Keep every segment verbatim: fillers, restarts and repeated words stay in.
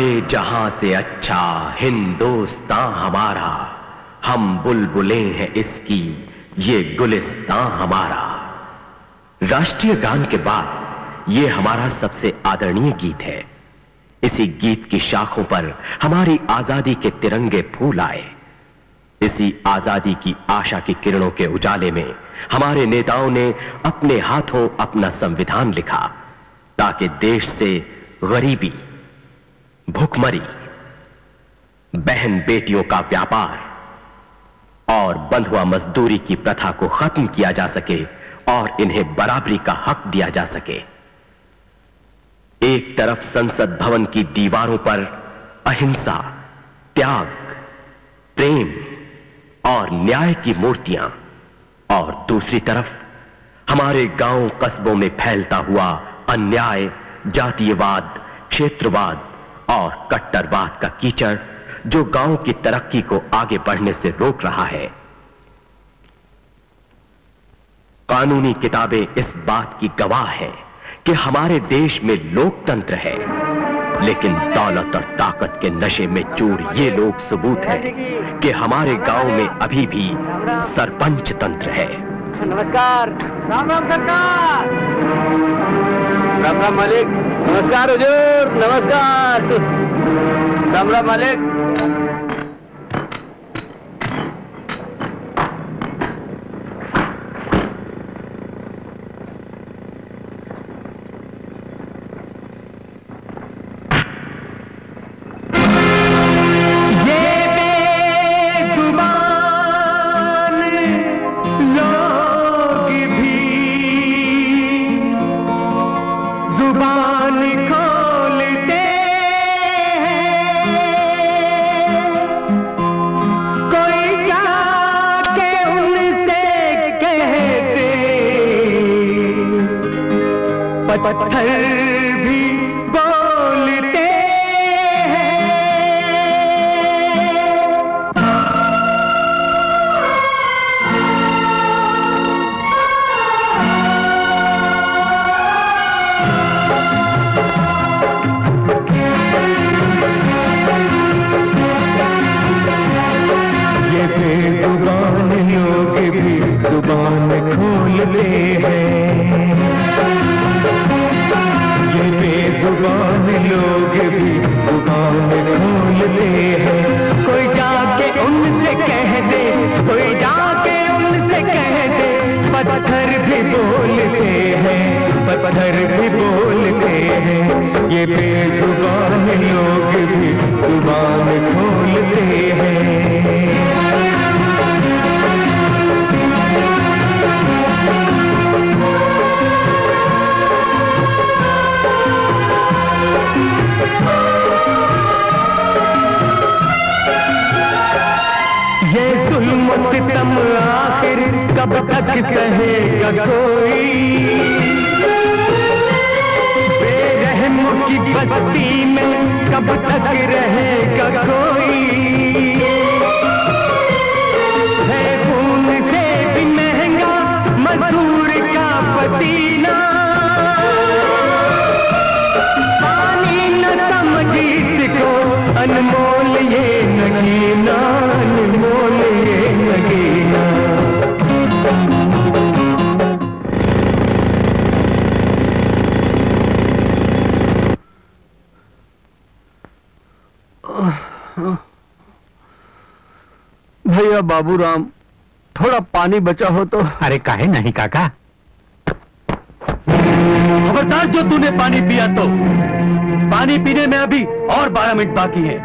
सारे जहां से अच्छा हिंदुस्तां हमारा, हम बुलबुलें हैं इसकी ये गुलिस्तां हमारा। राष्ट्रीय गान के बाद ये हमारा सबसे आदरणीय गीत है। इसी गीत की शाखों पर हमारी आजादी के तिरंगे फूल आए। इसी आजादी की आशा की किरणों के उजाले में हमारे नेताओं ने अपने हाथों अपना संविधान लिखा, ताकि देश से गरीबी, भूखमरी, बहन बेटियों का व्यापार और बंधुआ मजदूरी की प्रथा को खत्म किया जा सके और इन्हें बराबरी का हक दिया जा सके। एक तरफ संसद भवन की दीवारों पर अहिंसा, त्याग, प्रेम और न्याय की मूर्तियां, और दूसरी तरफ हमारे गांव कस्बों में फैलता हुआ अन्याय, जातीयवाद, क्षेत्रवाद और कट्टरवाद का कीचड़, जो गांव की तरक्की को आगे बढ़ने से रोक रहा है। कानूनी किताबें इस बात की गवाह हैं कि हमारे देश में लोकतंत्र है, लेकिन दौलत और ताकत के नशे में चूर ये लोग सबूत है कि हमारे गांव में अभी भी सरपंच तंत्र है। नमस्कार। राम राम सरकार। राम राम मालिक। नमस्कार हुजूर। नमस्कार। राम राम मालिक। पत्थर भी बोलते ये बेजुबान लोग भी जुबान खोलते हैं, ये बेजुबान लोग भी जुबान खोलते हैं। कोई जाके उनसे कह दे, कोई जाके उनसे कह दे, पत्थर भी बोलते हैं, पत्थर भी बोलते हैं। ये बेजुबान लोग भी जुबान खोलते हैं। ये जुल्म सितम आखिर कब तक सहेगा कोई, बेरहम की बस्ती में कब तक रहेगा कोई। है खून से भी महंगा मजदूर का पसीना, पानी न समझी को अनमोल ये नगीना, अनमोल ये नगीना। भैया बाबूराम, थोड़ा पानी बचा हो तो। अरे काहे नहीं काका। खबरदार, जो तूने पानी पिया तो पानी पीने में अभी और बारह मिनट बाकी है।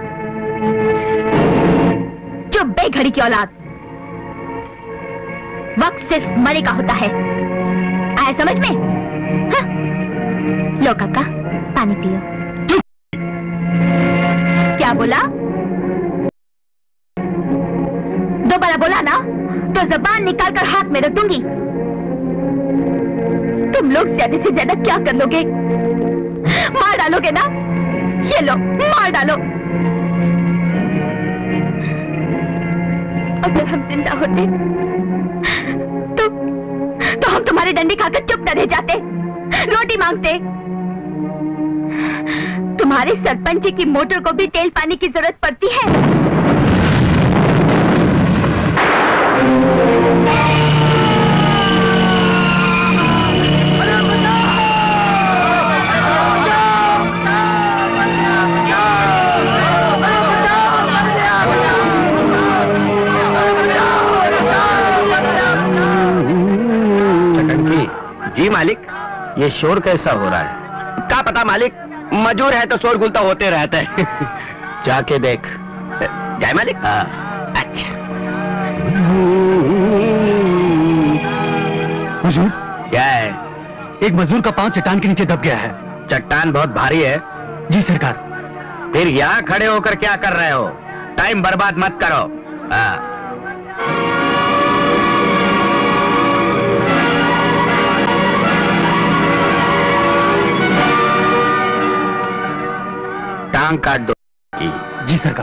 चुप बेघड़ी की औलाद, वक्त सिर्फ मरे का होता है, आया समझ में? हाँ? लो काका पानी पियो। क्या बोला? दोबारा बोला ना तो जबान निकाल कर हाथ में रख दूंगी। तुम लोग ज्यादा से ज्यादा क्या कर लोगे? मार डालोगे ना? ये लो मार डालो। अगर हम जिंदा होते तो तो हम तुम्हारे डंडे खाकर चुप न रह जाते, रोटी मांगते। तुम्हारे सरपंच जी की मोटर को भी तेल पानी की जरूरत पड़ती है। जी मालिक, ये शोर कैसा हो रहा है? क्या पता मालिक, मजूर है तो शोर गुलता होते रहता है। जाके देख। जाए मालिक? हाँ। अच्छा। हुजूर, क्या है? एक मजदूर का पांव चट्टान के नीचे दब गया है। चट्टान बहुत भारी है। जी सरकार। फिर यहाँ खड़े होकर क्या कर रहे हो? टाइम बर्बाद मत करो। हाँ। टांग काट दो। जी सरकार।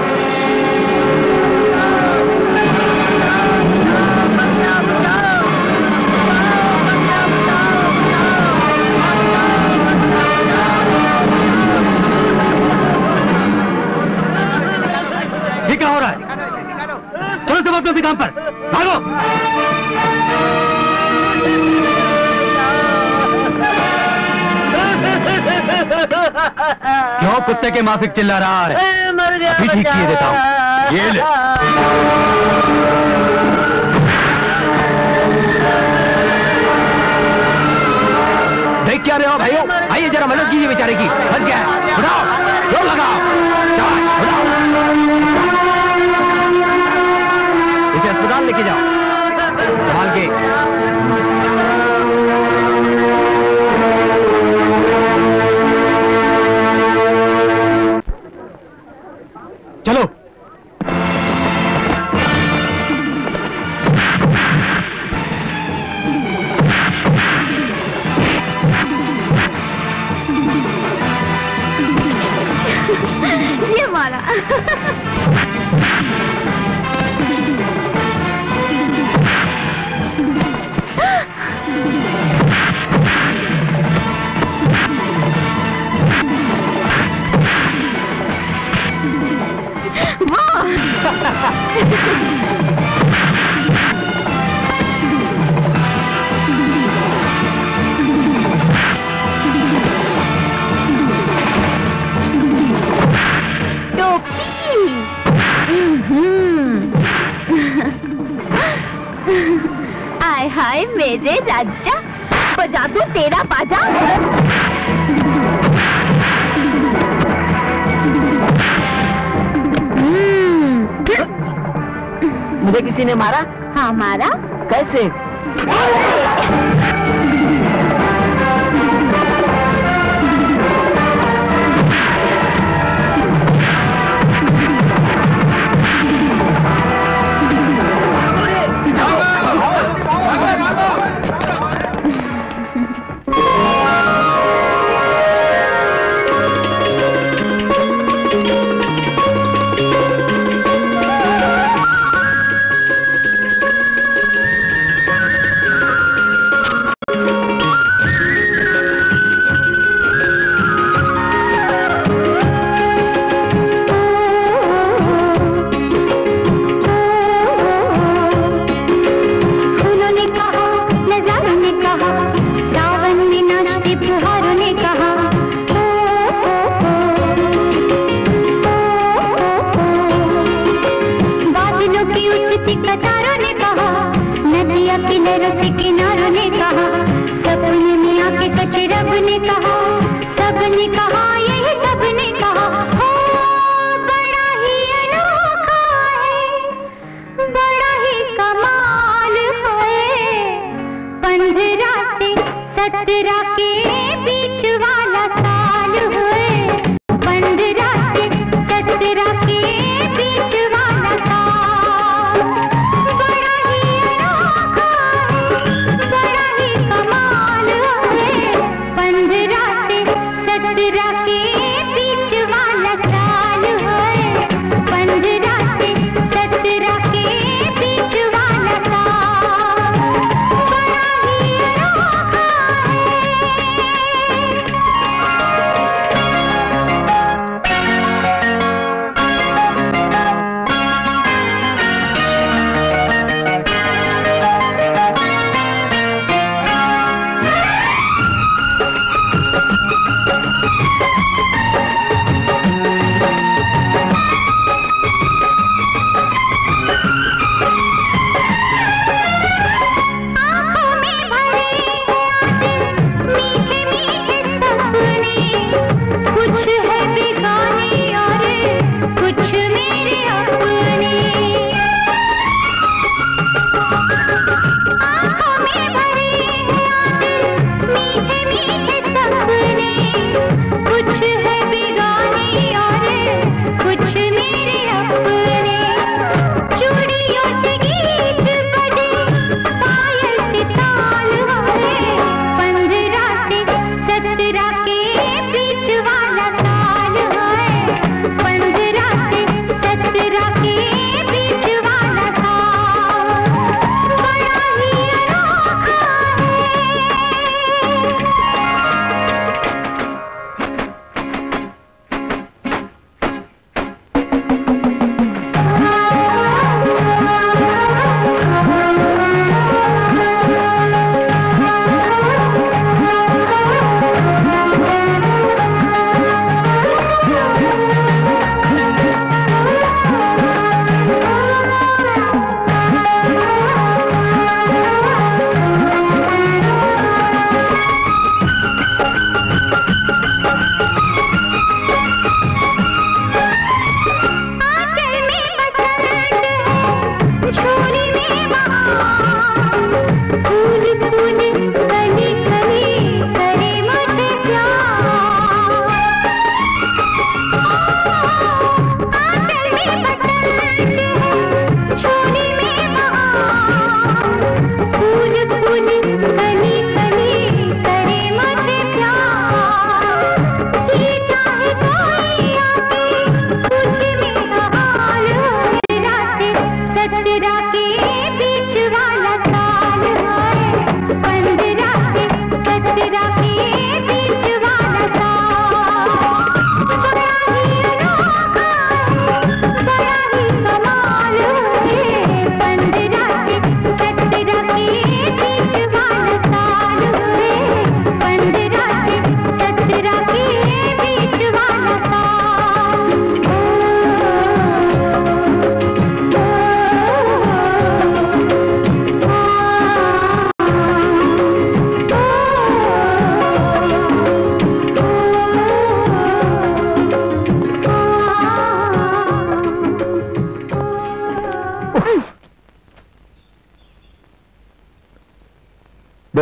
ये क्या हो रहा है? चलो सब अपने अपने काम पर भागो। क्यों कुत्ते के माफिक चिल्ला रहा है? अभी ठीक किए देता हूँ। ये ले। देख क्या रहे हो भाइयों? आइए जरा मदद कीजिए बेचारे की, फंस गया है। उठाओ, जोर लगाओ, उठाओ। इसे अस्पताल लेके जाओ, संभाल के। चलो। ये मारा। हाय हाय मेरे राजा, बजा दूं तेरा बाजा। मुझे किसी ने मारा? हाँ मारा। कैसे? पंद्रह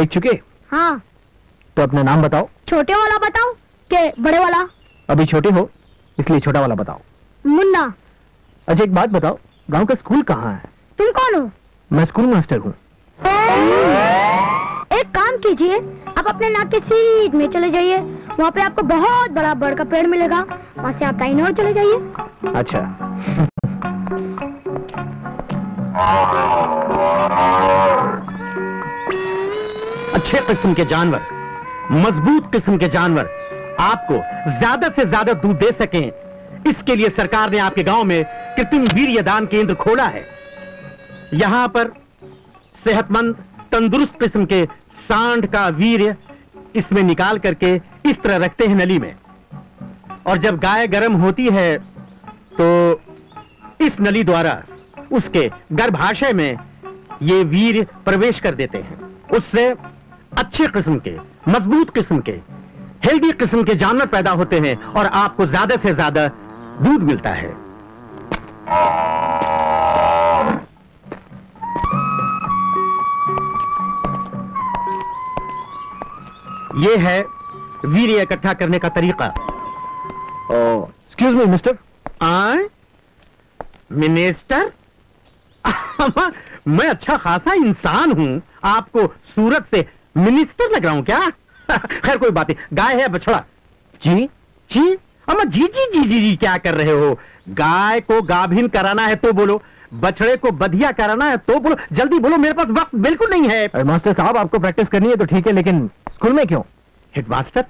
देख चुके? हाँ। तो अपना नाम बताओ। छोटे वाला बताओ के बड़े वाला? अभी छोटे हो इसलिए छोटा वाला बताओ। मुन्ना। अच्छा एक बात बताओ, गांव का स्कूल कहाँ है? तुम कौन हो? मैं स्कूल मास्टर हूँ। एक काम कीजिए, आप अपने नाक के सीध में चले जाइए, वहाँ पे आपको बहुत बड़ा बड़ का पेड़ मिलेगा, वहाँ से आप दाहिने ओर चले जाइए। अच्छा। अच्छे किस्म के जानवर, मजबूत किस्म के जानवर आपको ज्यादा से ज्यादा दूध दे सकें, इसके लिए सरकार ने आपके गांव में कृत्रिम वीर्यदान केंद्र खोला है। यहां पर सेहतमंद तंदुरुस्त किस्म के सांड का वीर्य इसमें निकाल करके इस तरह रखते हैं नली में, और जब गाय गर्म होती है तो इस नली द्वारा उसके गर्भाशय में ये वीर्य प्रवेश कर देते हैं। उससे अच्छे किस्म के, मजबूत किस्म के, हेल्दी किस्म के जानवर पैदा होते हैं और आपको ज्यादा से ज्यादा दूध मिलता है। यह है वीर्य इकट्ठा करने का तरीका। Excuse me mister. आए मिनिस्टर? मैं अच्छा खासा इंसान हूं, आपको सूरत से मिनिस्टर लग रहा हूं क्या? खैर कोई बात नहीं। गाय है बछड़ा? जी जी अम्मा, जी जी जी जी जी क्या कर रहे हो? गाय को गाभिन कराना है तो बोलो, बछड़े को बधिया कराना है तो बोलो, जल्दी बोलो, मेरे पास वक्त बिल्कुल नहीं है। मास्टर साहब आपको प्रैक्टिस करनी है तो ठीक है, लेकिन स्कूल में क्यों? हेडमास्टर?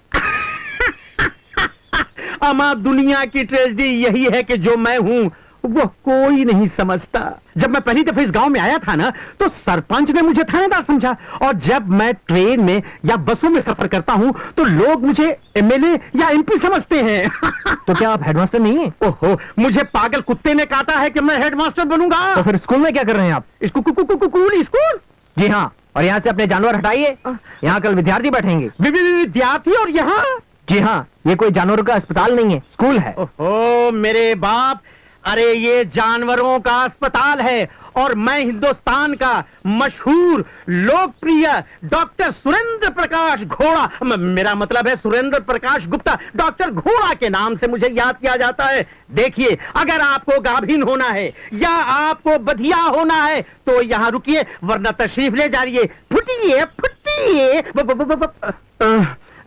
अम्मा, दुनिया की ट्रेजेडी यही है कि जो मैं हूं वो कोई नहीं समझता। जब मैं पहली दफे इस गांव में आया था ना, तो सरपंच ने मुझे थानेदार समझा, और जब मैं ट्रेन में या बसों में सफर करता हूं तो लोग मुझे एमएलए या एमपी समझते हैं। तो क्या आप हेडमास्टर नहीं है? ओहो, मुझे पागल कुत्ते ने काटा है कि मैं हेडमास्टर बनूंगा। तो फिर स्कूल में क्या कर रहे हैं आप? स्कूल? स्कूल? जी हाँ, और यहाँ से अपने जानवर हटाइए, यहाँ कल विद्यार्थी बैठेंगे। विद्यार्थी? और यहाँ? जी हाँ, ये कोई जानवरों का अस्पताल नहीं है, स्कूल है। ओहो मेरे बाप, अरे ये जानवरों का अस्पताल है, और मैं हिंदुस्तान का मशहूर लोकप्रिय डॉक्टर सुरेंद्र प्रकाश घोड़ा, म- मेरा मतलब है सुरेंद्र प्रकाश गुप्ता, डॉक्टर घोड़ा के नाम से मुझे याद किया जाता है। देखिए, अगर आपको गाभिन होना है या आपको बधिया होना है तो यहाँ रुकिए, वरना तशरीफ ले जाइए। फुटिए फुटिए। ब- ब- ब- ब- अ,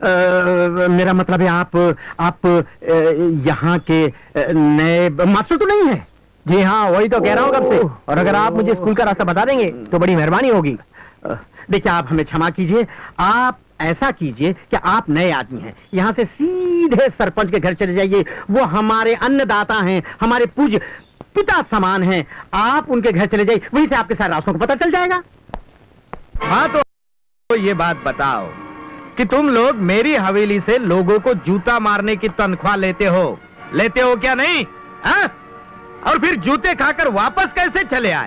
Uh, मेरा मतलब है आप आप uh, यहाँ के uh, नए मास्टर तो नहीं है? जी हाँ, वही तो कह रहा हूँ कब से, और अगर आप मुझे स्कूल का रास्ता बता देंगे तो बड़ी मेहरबानी होगी। uh, देखिए, आप हमें क्षमा कीजिए, आप ऐसा कीजिए कि आप नए आदमी हैं, यहाँ से सीधे सरपंच के घर चले जाइए, वो हमारे अन्नदाता हैं, हमारे पूज्य पिता समान हैं। आप उनके घर चले जाइए, वहीं से आपके सारे रास्तों को पता चल जाएगा। हाँ तो ये बात बताओ कि तुम लोग मेरी हवेली से लोगों को जूता मारने की तनख्वाह लेते हो, लेते हो क्या नहीं? हाँ? और फिर जूते खाकर वापस कैसे चले आए?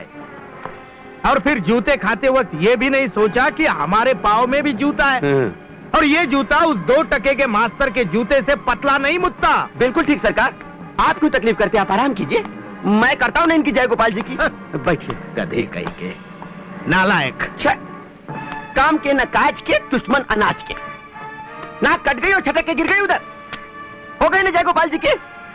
और फिर जूते खाते वक्त ये भी नहीं सोचा कि हमारे पाँव में भी जूता है, और ये जूता उस दो टके के मास्टर के जूते से पतला नहीं मुत्ता। बिल्कुल ठीक सरकार, आप क्यों तकलीफ करते, आप आराम कीजिए, मैं करता हूँ ना इनकी जय गोपाल जी की। बैठिए। गधे कहीं के नालायक। काम के न काज के, दुश्मन अनाज के। नाक कट गई और छटक के गिर गई उधर, हो गई ना जय गोपाल जी के?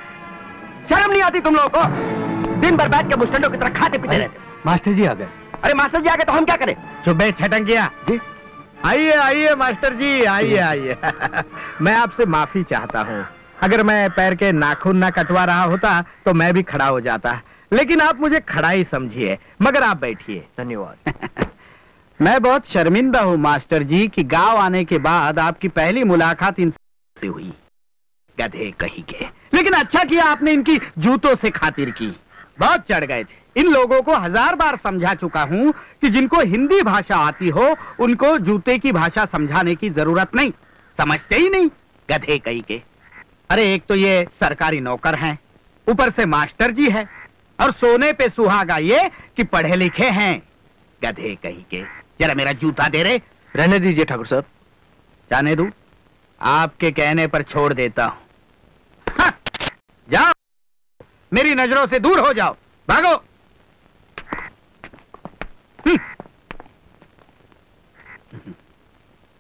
शर्म नहीं आती तुम लोगों को? दिन भर बैठ के मुस्टंडों की तरह खाते पीते रहते। मास्टर जी आ गए। अरे मास्टर जी आ गए तो हम क्या करें? चुप छटंगिया जी। आइए आइए मास्टर जी, आइए आइए। मैं आपसे माफी चाहता हूँ, अगर मैं पैर के नाखून न कटवा रहा होता तो मैं भी खड़ा हो जाता, लेकिन आप मुझे खड़ा ही समझिए। मगर आप बैठिए। धन्यवाद। मैं बहुत शर्मिंदा हूँ मास्टर जी कि गांव आने के बाद आपकी पहली मुलाकात इनसे हुई, गधे कहीं के। लेकिन अच्छा किया आपने इनकी जूतों से खातिर की, बहुत चढ़ गए थे। इन लोगों को हजार बार समझा चुका हूँ कि जिनको हिंदी भाषा आती हो उनको जूते की भाषा समझाने की जरूरत नहीं, समझते ही नहीं, गधे कहीं के। अरे एक तो ये सरकारी नौकर हैं, ऊपर से मास्टर जी है, और सोने पे सुहागा ये कि पढ़े लिखे हैं, गधे कहीं के। जरा मेरा जूता दे रहे। रहने दीजिए ठाकुर साहब। जाने दू, आपके कहने पर छोड़ देता हूं। जाओ, मेरी नजरों से दूर हो जाओ, भागो।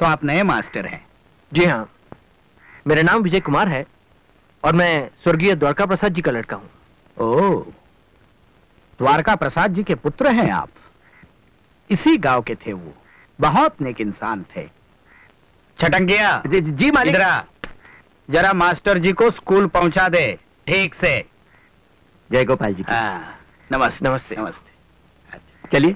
तो आप नए मास्टर हैं? जी हाँ, मेरा नाम विजय कुमार है और मैं स्वर्गीय द्वारका प्रसाद जी का लड़का हूँ। ओह, द्वारका प्रसाद जी के पुत्र हैं आप? इसी गांव के थे वो, बहुत नेक इंसान थे। छटंगिया, जी, जी मालिक। इधर आ, जरा मास्टर जी को स्कूल पहुंचा दे ठीक से। जय गोपाल जी। हाँ, नमस्ते नमस्ते। नमस्ते। चलिए।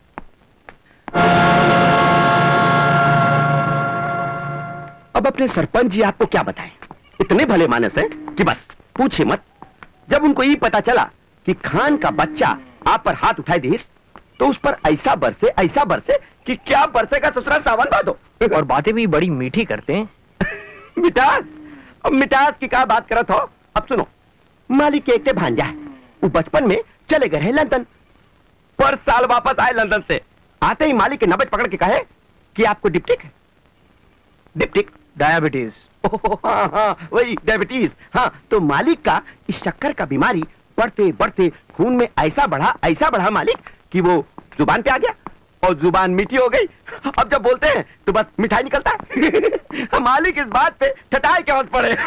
अब अपने सरपंच जी आपको क्या बताएं? इतने भले मानस हैं कि बस पूछे मत। जब उनको ये पता चला कि खान का बच्चा आप पर हाथ उठाए दीस, तो उस पर ऐसा बरसे ऐसा बरसे कि क्या बरसे का ससुरा सावन बादो। और बातें भी बड़ी मीठी करते हैं। मिठास, अब मिठास की क्या बात करत हो? अब सुनो, मालिक के एक भांजा है, वो बचपन में चले गए लंदन, पर साल वापस आए लंदन से। आते ही मालिक के नबज पकड़ के कहे कि आपको डिप्टिक है। डिप्टिक डायबिटीज। हाँ हाँ वही डायबिटीज। हाँ, तो मालिक का इस शक्कर का बीमारी बढ़ते बढ़ते खून में ऐसा बढ़ा ऐसा बढ़ा मालिक कि वो जुबान पे आ गया और जुबान मीठी हो गई। अब जब बोलते हैं तो बस मिठाई निकलता है। मालिक इस बात पे ठटाई के हंस पड़े।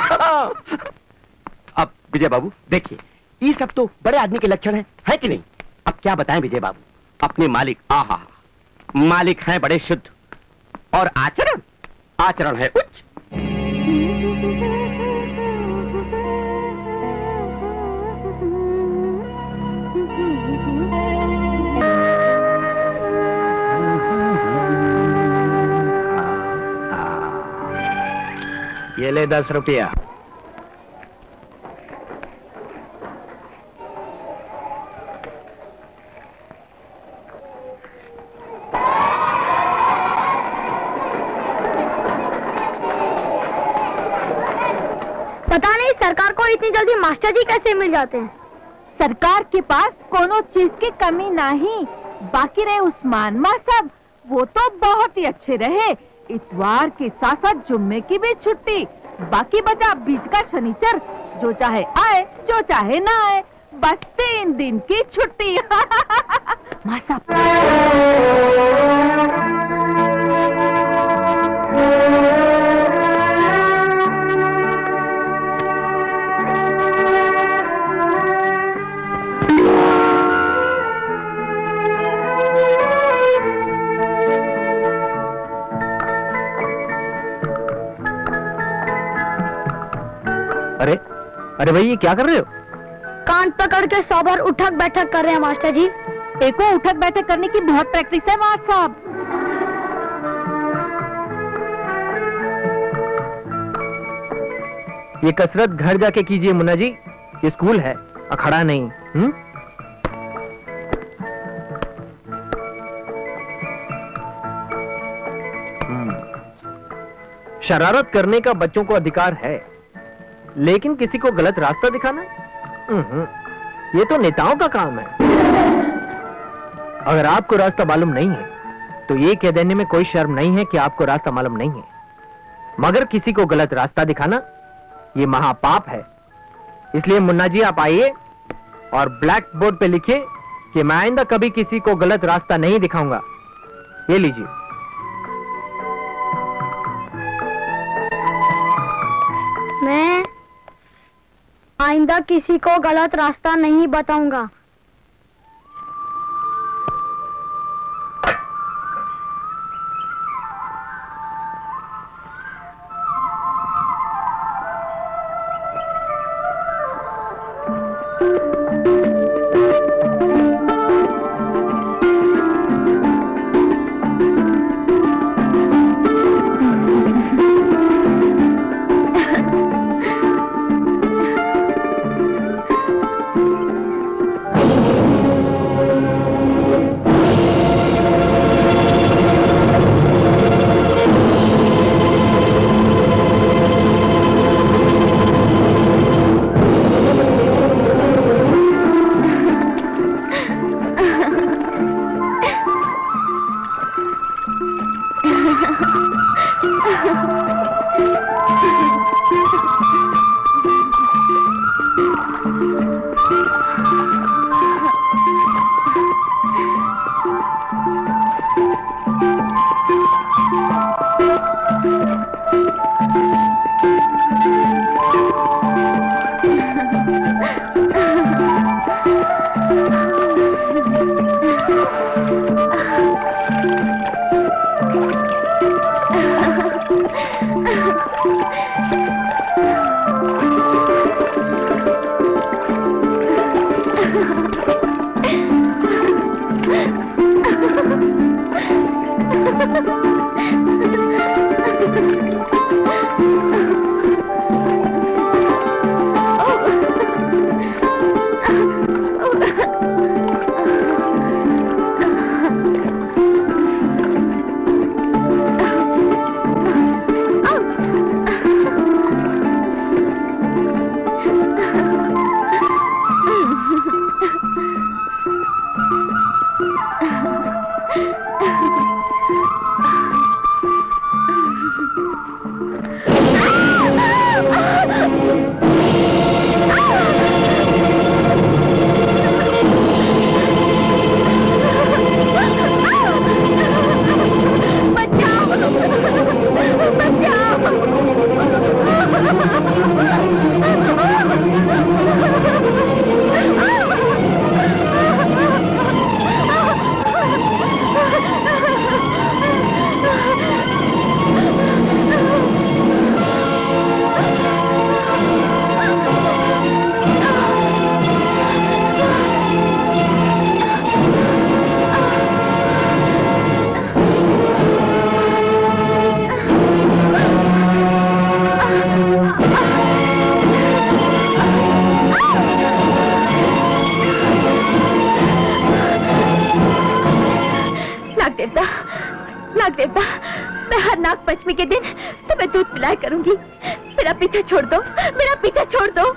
अब विजय बाबू देखिए, ये सब तो बड़े आदमी के लक्षण हैं, है कि नहीं? अब क्या बताएं विजय बाबू, अपने मालिक आहा मालिक हैं बड़े शुद्ध, और आचरण आचरण है उच्च। ये ले दस रुपया। पता नहीं सरकार को इतनी जल्दी मास्टर जी कैसे मिल जाते हैं। सरकार के पास कोनो चीज की कमी नहीं। बाकी रहे उस्मान माँ साहब, वो तो बहुत ही अच्छे रहे। इतवार के साथ साथ जुम्मे की भी छुट्टी, बाकी बचा बीच का शनिचर, जो चाहे आए जो चाहे ना आए, बस तीन दिन की छुट्टी। माँ साहब, अरे अरे भाई, ये क्या कर रहे हो? कान पकड़ के सौ बार उठक बैठक कर रहे हैं मास्टर जी। एको उठक बैठक करने की बहुत प्रैक्टिस है माँ साहब। ये कसरत घर जाके कीजिए मुन्ना जी, ये स्कूल है, अखाड़ा नहीं। हम्म? शरारत करने का बच्चों को अधिकार है, लेकिन किसी को गलत रास्ता दिखाना, ये तो नेताओं का काम है। अगर आपको रास्ता मालूम नहीं है तो ये कह देने में कोई शर्म नहीं है कि आपको रास्ता मालूम नहीं है, मगर किसी को गलत रास्ता दिखाना ये महापाप है। इसलिए मुन्ना जी आप आइए और ब्लैक बोर्ड पे लिखिए कि मैं आइंदा कभी किसी को गलत रास्ता नहीं दिखाऊंगा। ये लीजिए। मैं आइंदा किसी को गलत रास्ता नहीं बताऊंगा। देवता, मैं हर नाग पंचमी के दिन तुम्हें दूध पिलाया करूंगी। मेरा पीछा छोड़ दो, मेरा पीछा छोड़ दो।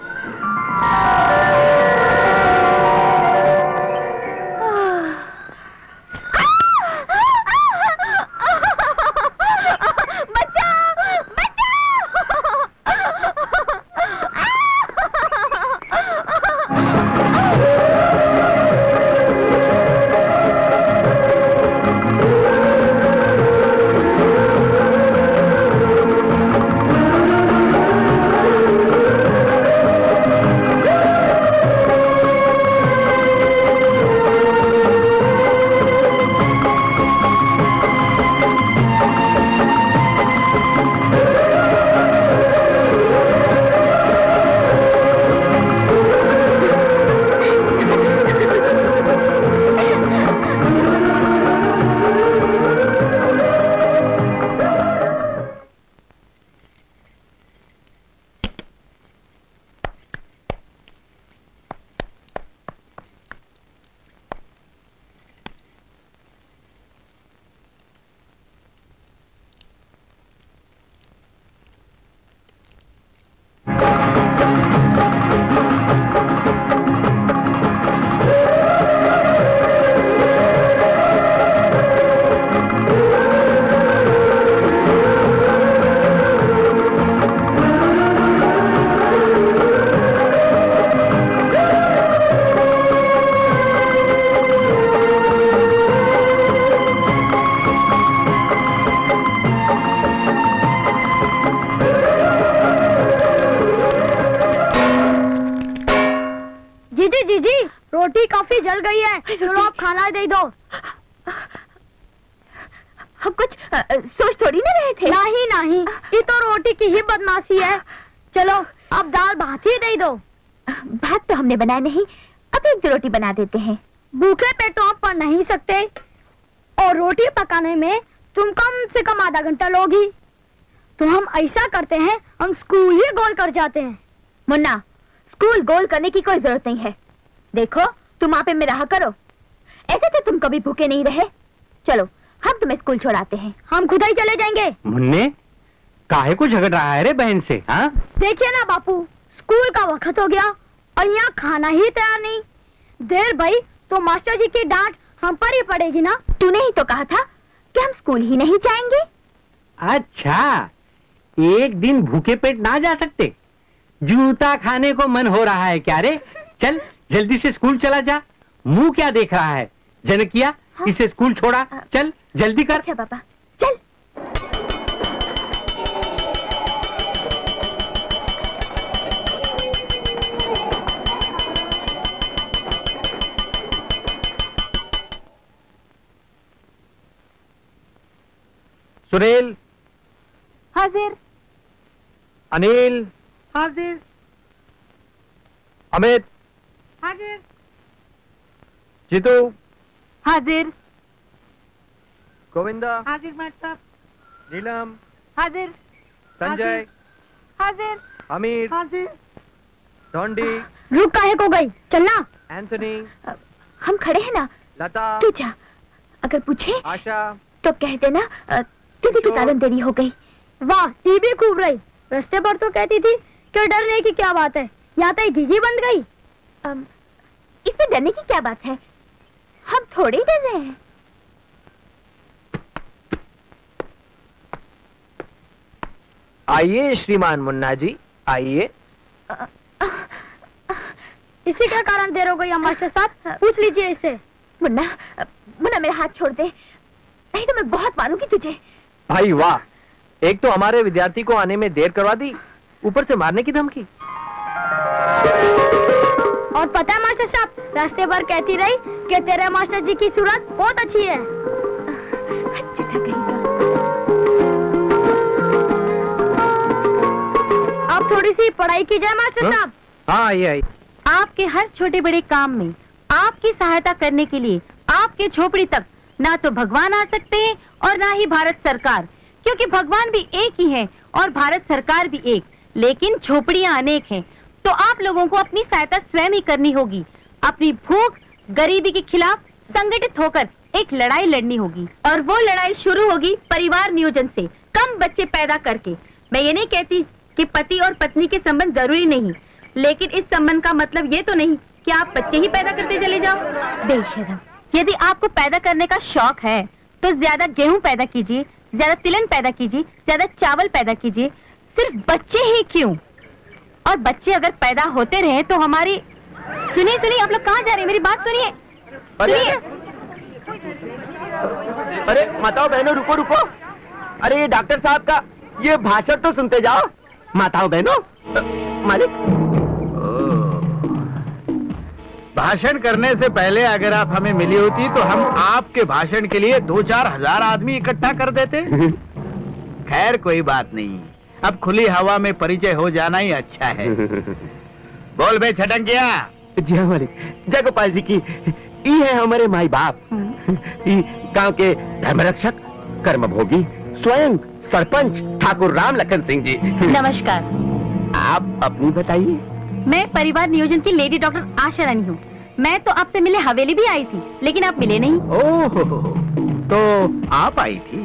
जल गई है, चलो आप खाना दे दो। हम कुछ आ, सोच थोड़ी ना रहे थे। नहीं नहीं, ये तो रोटी की ही बदमाशी है। चलो अब दाल भात ही दे दो। भात तो हमने बनाया नहीं, अब एक रोटी बना देते हैं। भूखे पेट तो आप पढ़ नहीं सकते, और रोटी पकाने में तुम कम से कम आधा घंटा लोगी। तो हम ऐसा करते हैं, हम स्कूल ही गोल कर जाते हैं। मुन्ना, स्कूल गोल करने की कोई जरूरत नहीं है। देखो तुम आप में रहा करो, ऐसे तो तुम कभी भूखे नहीं रहे। चलो हम तुम्हें स्कूल छोड़ाते हैं, हम खुद ही चले जाएंगे। मुन्ने, काहे को झगड़ रहा है रे बहन से? हाँ देखिए ना बापू, स्कूल का वक्त हो गया और यहाँ खाना ही तैयार नहीं। देर भाई तो मास्टर जी की डांट हम पर ही पड़ेगी ना। तूने ही तो कहा था कि हम स्कूल ही नहीं जाएंगे। अच्छा, एक दिन भूखे पेट ना जा सकते? जूता खाने को मन हो रहा है क्या रे? चल जल्दी से स्कूल चला जा। मुंह क्या देख रहा है? जनकिया, हाँ? इसे स्कूल छोड़ा, चल जल्दी कर। अच्छा पापा, चल। सुनील हाजिर। अनिल हाजिर। अमित हाजिर। जीतू हाजिर। गोविंदा हाजिर मास्टर। नीलम हाजिर। संजय हाजिर। अमीर हाजिर। डोंडी रुक काहे को गई, चलना। एंथनी हम खड़े हैं ना, लता तू जा। अगर पूछे आशा तो कह देना दीदी के कारण देरी हो गई। वाह, टीवी खूब रही। रास्ते पर तो कहती थी कि डरने की क्या बात है, यहाँ तक घिघी बंद गई। um, इसमें डरने की क्या बात है, हम थोड़े ही डर रहे हैं। आइए श्रीमान मुन्ना जी, आइए। इसी का कारण देर हो गई मास्टर साहब, पूछ लीजिए इससे। मुन्ना, मुन्ना मेरा हाथ छोड़ दे, नहीं तो मैं बहुत मारूंगी तुझे। भाई वाह, एक तो हमारे विद्यार्थी को आने में देर करवा दी, ऊपर से मारने की धमकी। और पता है मास्टर साहब, रास्ते पर कहती रही कि तेरे मास्टर जी की सूरत बहुत अच्छी है। अब थोड़ी सी पढ़ाई की जाए मास्टर साहब। हाँ आइए आइए। आपके हर छोटे बड़े काम में आपकी सहायता करने के लिए आपके झोपड़ी तक ना तो भगवान आ सकते हैं और ना ही भारत सरकार, क्योंकि भगवान भी एक ही है और भारत सरकार भी एक, लेकिन झोपड़ियां अनेक हैं। तो आप लोगों को अपनी सहायता स्वयं ही करनी होगी। अपनी भूख गरीबी के खिलाफ संगठित होकर एक लड़ाई लड़नी होगी, और वो लड़ाई शुरू होगी परिवार नियोजन से, कम बच्चे पैदा करके। मैं ये नहीं कहती कि पति और पत्नी के संबंध जरूरी नहीं, लेकिन इस संबंध का मतलब ये तो नहीं कि आप बच्चे ही पैदा करते चले जाओ। बेशरम, यदि आपको पैदा करने का शौक है तो ज्यादा गेहूं पैदा कीजिए, ज्यादा तिलहन पैदा कीजिए, ज्यादा चावल पैदा कीजिए, सिर्फ बच्चे ही क्यों। और बच्चे अगर पैदा होते रहे तो हमारी, सुनिए सुनिए, आप लोग कहाँ जा रहे हैं, मेरी बात सुनिए। सुनिए। अरे माताओं बहनों रुको रुको, अरे ये डॉक्टर साहब का ये भाषण तो सुनते जाओ। माताओं बहनों, मालिक भाषण करने से पहले अगर आप हमें मिली होती तो हम आपके भाषण के लिए दो चार हजार आदमी इकट्ठा कर देते। खैर कोई बात नहीं, अब खुली हवा में परिचय हो जाना ही अच्छा है। बोल बे छटंकिया। जी हाँ मालिक। जय गोपाल जी की। ये है हमारे माई बाप, गांव के धर्मरक्षक, कर्मभोगी, स्वयं सरपंच ठाकुर राम लखन सिंह जी। नमस्कार। आप अपनी बताइए। मैं परिवार नियोजन की लेडी डॉक्टर आशा रानी हूँ। मैं तो आपसे मिले हवेली भी आई थी, लेकिन आप मिले नहीं। ओह, तो आप आई थी।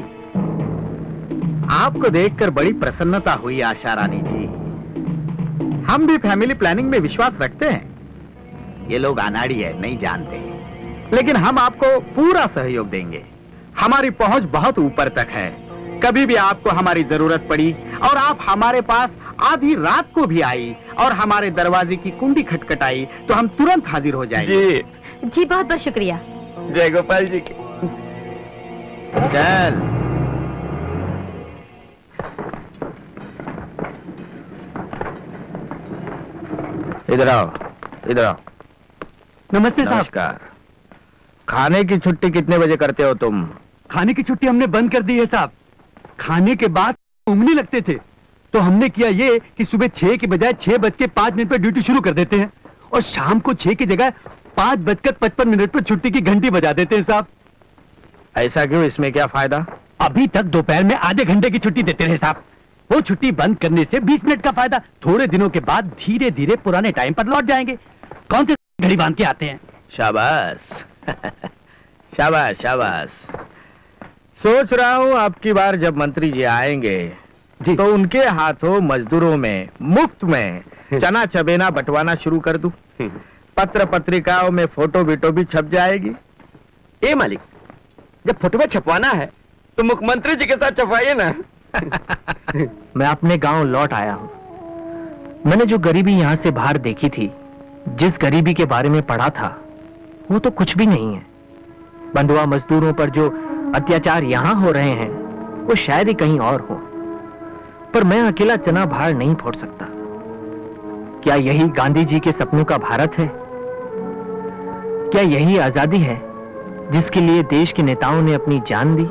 आपको देखकर बड़ी प्रसन्नता हुई आशा रानी जी। हम भी फैमिली प्लानिंग में विश्वास रखते हैं। ये लोग अनाड़ी है, नहीं जानते, लेकिन हम आपको पूरा सहयोग देंगे। हमारी पहुंच बहुत ऊपर तक है। कभी भी आपको हमारी जरूरत पड़ी और आप हमारे पास आधी रात को भी आई और हमारे दरवाजे की कुंडी खटखटाई तो हम तुरंत हाजिर हो जाएंगे। जी जी बहुत बहुत शुक्रिया। जय गोपाल जी की। चल। इधर आओ, इधर आओ। नमस्ते साहब। नमस्कार। खाने की छुट्टी कितने बजे करते हो तुम? खाने की छुट्टी हमने बंद कर दी है साहब। खाने के बाद ऊँघने लगते थे, तो हमने किया ये कि सुबह छह के बजाय छह बज के पांच मिनट पर ड्यूटी शुरू कर देते हैं, और शाम को छह की जगह पांच बजकर पचपन मिनट पर छुट्टी की घंटी बजा देते हैं साहब। ऐसा क्यों? इसमें क्या फायदा? अभी तक दोपहर में आधे घंटे की छुट्टी देते रहे साहब। वो छुट्टी बंद करने से बीस मिनट का फायदा। थोड़े दिनों के बाद धीरे धीरे पुराने टाइम पर लौट जाएंगे। कौन से घड़ी बांध के आते हैं। शाबाश शाबाश शाबाश। सोच रहा हूँ आपकी बार जब मंत्री जी आएंगे जी, तो उनके हाथों मजदूरों में मुफ्त में चना चबेना बंटवाना शुरू कर दूं। पत्र पत्रिकाओं में फोटो वीटो भी छप जाएगी। ए मालिक, जब फोटो में छपवाना है तो मुख्यमंत्री जी के साथ छपवाइए ना। मैं अपने गांव लौट आया हूं। मैंने जो गरीबी यहां से बाहर देखी थी, जिस गरीबी के बारे में पढ़ा था, वो तो कुछ भी नहीं है। बंधुआ मजदूरों पर जो अत्याचार यहां हो रहे हैं, वो शायद ही कहीं और हो। पर मैं अकेला चना भार नहीं फोड़ सकता। क्या यही गांधी जी के सपनों का भारत है? क्या यही आजादी है जिसके लिए देश के नेताओं ने अपनी जान दी?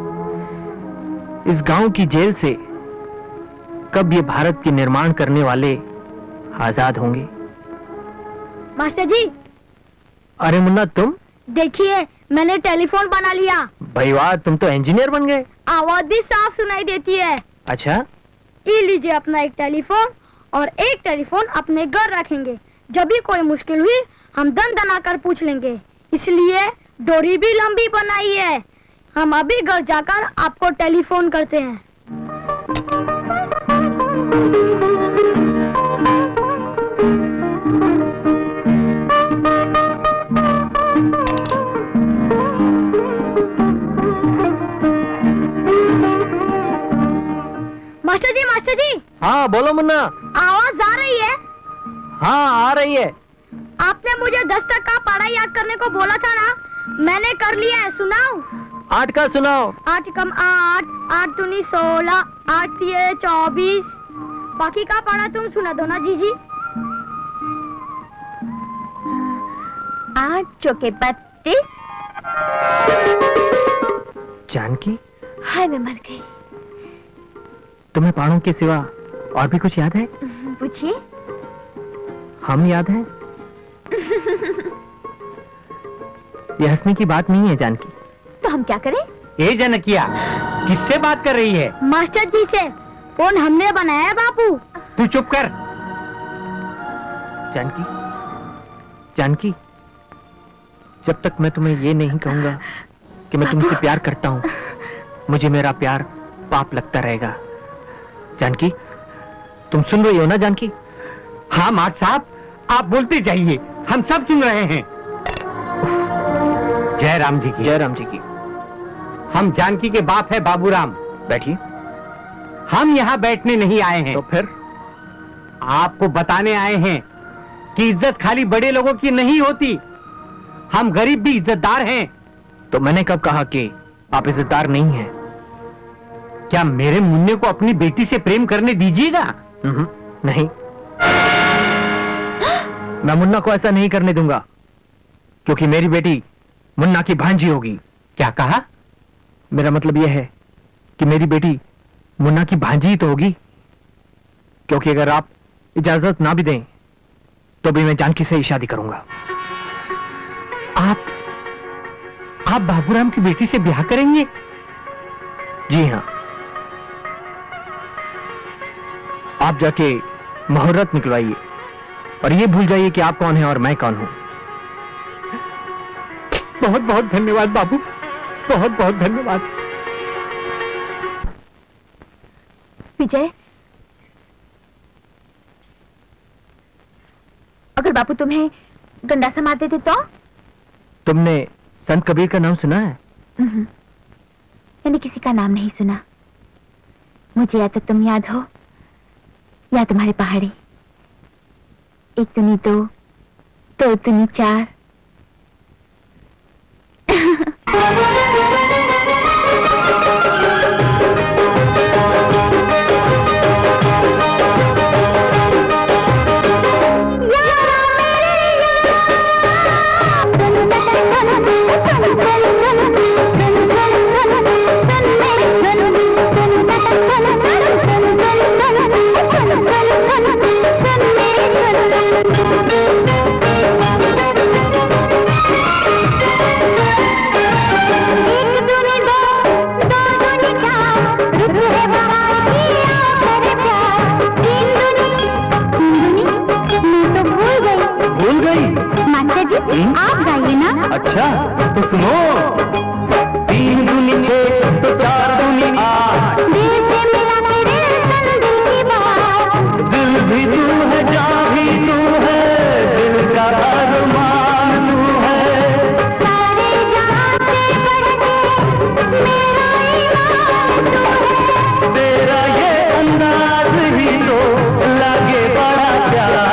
इस गांव की जेल से कब ये भारत के निर्माण करने वाले आजाद होंगे? मास्टर जी। अरे मुन्ना, तुम देखिए, मैंने टेलीफोन बना लिया। भाई वाह, तुम तो इंजीनियर बन गए। आवाज भी साफ सुनाई देती है। अच्छा, ये लीजिए अपना एक टेलीफोन, और एक टेलीफोन अपने घर रखेंगे। जब भी कोई मुश्किल हुई हम दन दना कर पूछ लेंगे। इसलिए डोरी भी लंबी बनाई है। हम अभी घर जाकर आपको टेलीफोन करते हैं। Master ji, master ji. हाँ बोलो मुन्ना। आवाज आ रही है? हाँ आ रही है। आपने मुझे दस तक का पढ़ाई याद करने को बोला था ना, मैंने कर लिया है। सुनाओ। आठ का सुनाओ। आठ कम आठ, आठ दूनी सोलह, आठ तिये चौबीस। बाकी का पढ़ा तुम सुना दो ना जीजी। आठ चौके बत्तीस। जानकी, हाय मैं मर गई। तुम्हें पहाड़ों के सिवा और भी कुछ याद है? पूछिए। हम याद हैं? ये हंसने की बात नहीं है जानकी। तो हम क्या करें? ए जनकिया, किससे बात कर रही है? मास्टर जी से। फोन हमने बनाया है बापू। तू चुप कर। जानकी, जानकी, जब तक मैं तुम्हें ये नहीं कहूंगा कि मैं तुमसे प्यार करता हूँ, मुझे मेरा प्यार पाप लगता रहेगा। जानकी, तुम सुन रही हो ना जानकी? हाँ मार्ट साहब, आप बोलते जाइए, हम सब सुन रहे हैं। जय राम जी की। जय राम जी की। हम जानकी के बाप है बाबूराम। बैठिए। हम यहाँ बैठने नहीं आए हैं। तो फिर? आपको बताने आए हैं कि इज्जत खाली बड़े लोगों की नहीं होती, हम गरीब भी इज्जतदार हैं। तो मैंने कब कहा कि आप इज्जतदार नहीं हैं? क्या मेरे मुन्ने को अपनी बेटी से प्रेम करने दीजिएगा? नहीं, मैं मुन्ना को ऐसा नहीं करने दूंगा, क्योंकि मेरी बेटी मुन्ना की भांजी होगी। क्या कहा? मेरा मतलब यह है कि मेरी बेटी मुन्ना की भांजी ही तो होगी, क्योंकि अगर आप इजाजत ना भी दें तो भी मैं जानकी से ही शादी करूंगा। आप आप बाबूराम की बेटी से ब्याह करेंगे? जी हाँ। आप जाके मुहूर्त निकलवाइए और ये भूल जाइए कि आप कौन हैं और मैं कौन हूं। बहुत बहुत धन्यवाद बाबू, बहुत बहुत धन्यवाद। विजय, अगर बापू तुम्हें गंडासा मार देते तो? तुमने संत कबीर का नाम सुना है? मैंने किसी का नाम नहीं सुना। मुझे या तो तुम याद हो या तुम्हारे पहाड़ी। एक दुनी दो, दो दुनी चार। आप गाइए ना। अच्छा तो सुनो। तीन दूनी छह तो चार दूनी आठ, दिल से मिला तेरे सन दिल की बात। दिल भी तू है, जान भी तू है, दिल का अरमान तू है। सारे जहां से बढ़ के मेरा ईमान तू है। तेरा ये अंदाज भी तो लगे बड़ा प्यारा।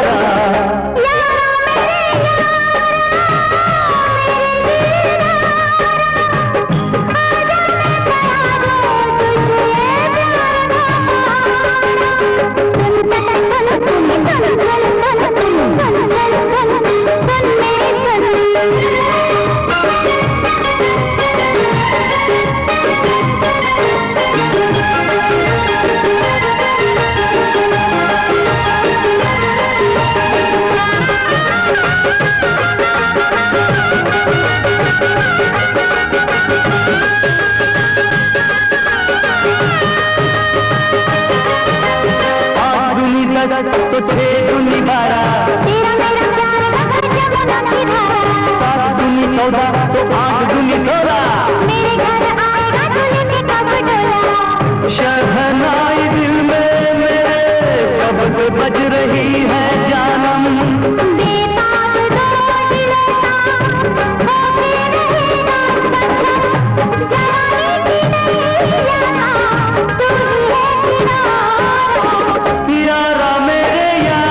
तो छह दूनी बारह, तेरा मेरा प्यार बहर जमुना की धारा। सात दूनी चौदह तो आठ दूनी सोलह, मेरे घर आएगा दूल्हे का बटोला। शहनाई दिल में मेरे कब से बज रही है जानम। बेताब दो दिलों का होके रहेगा संगम। जवानी की नैया तू ही है किनारा। यारा मेरे यारा,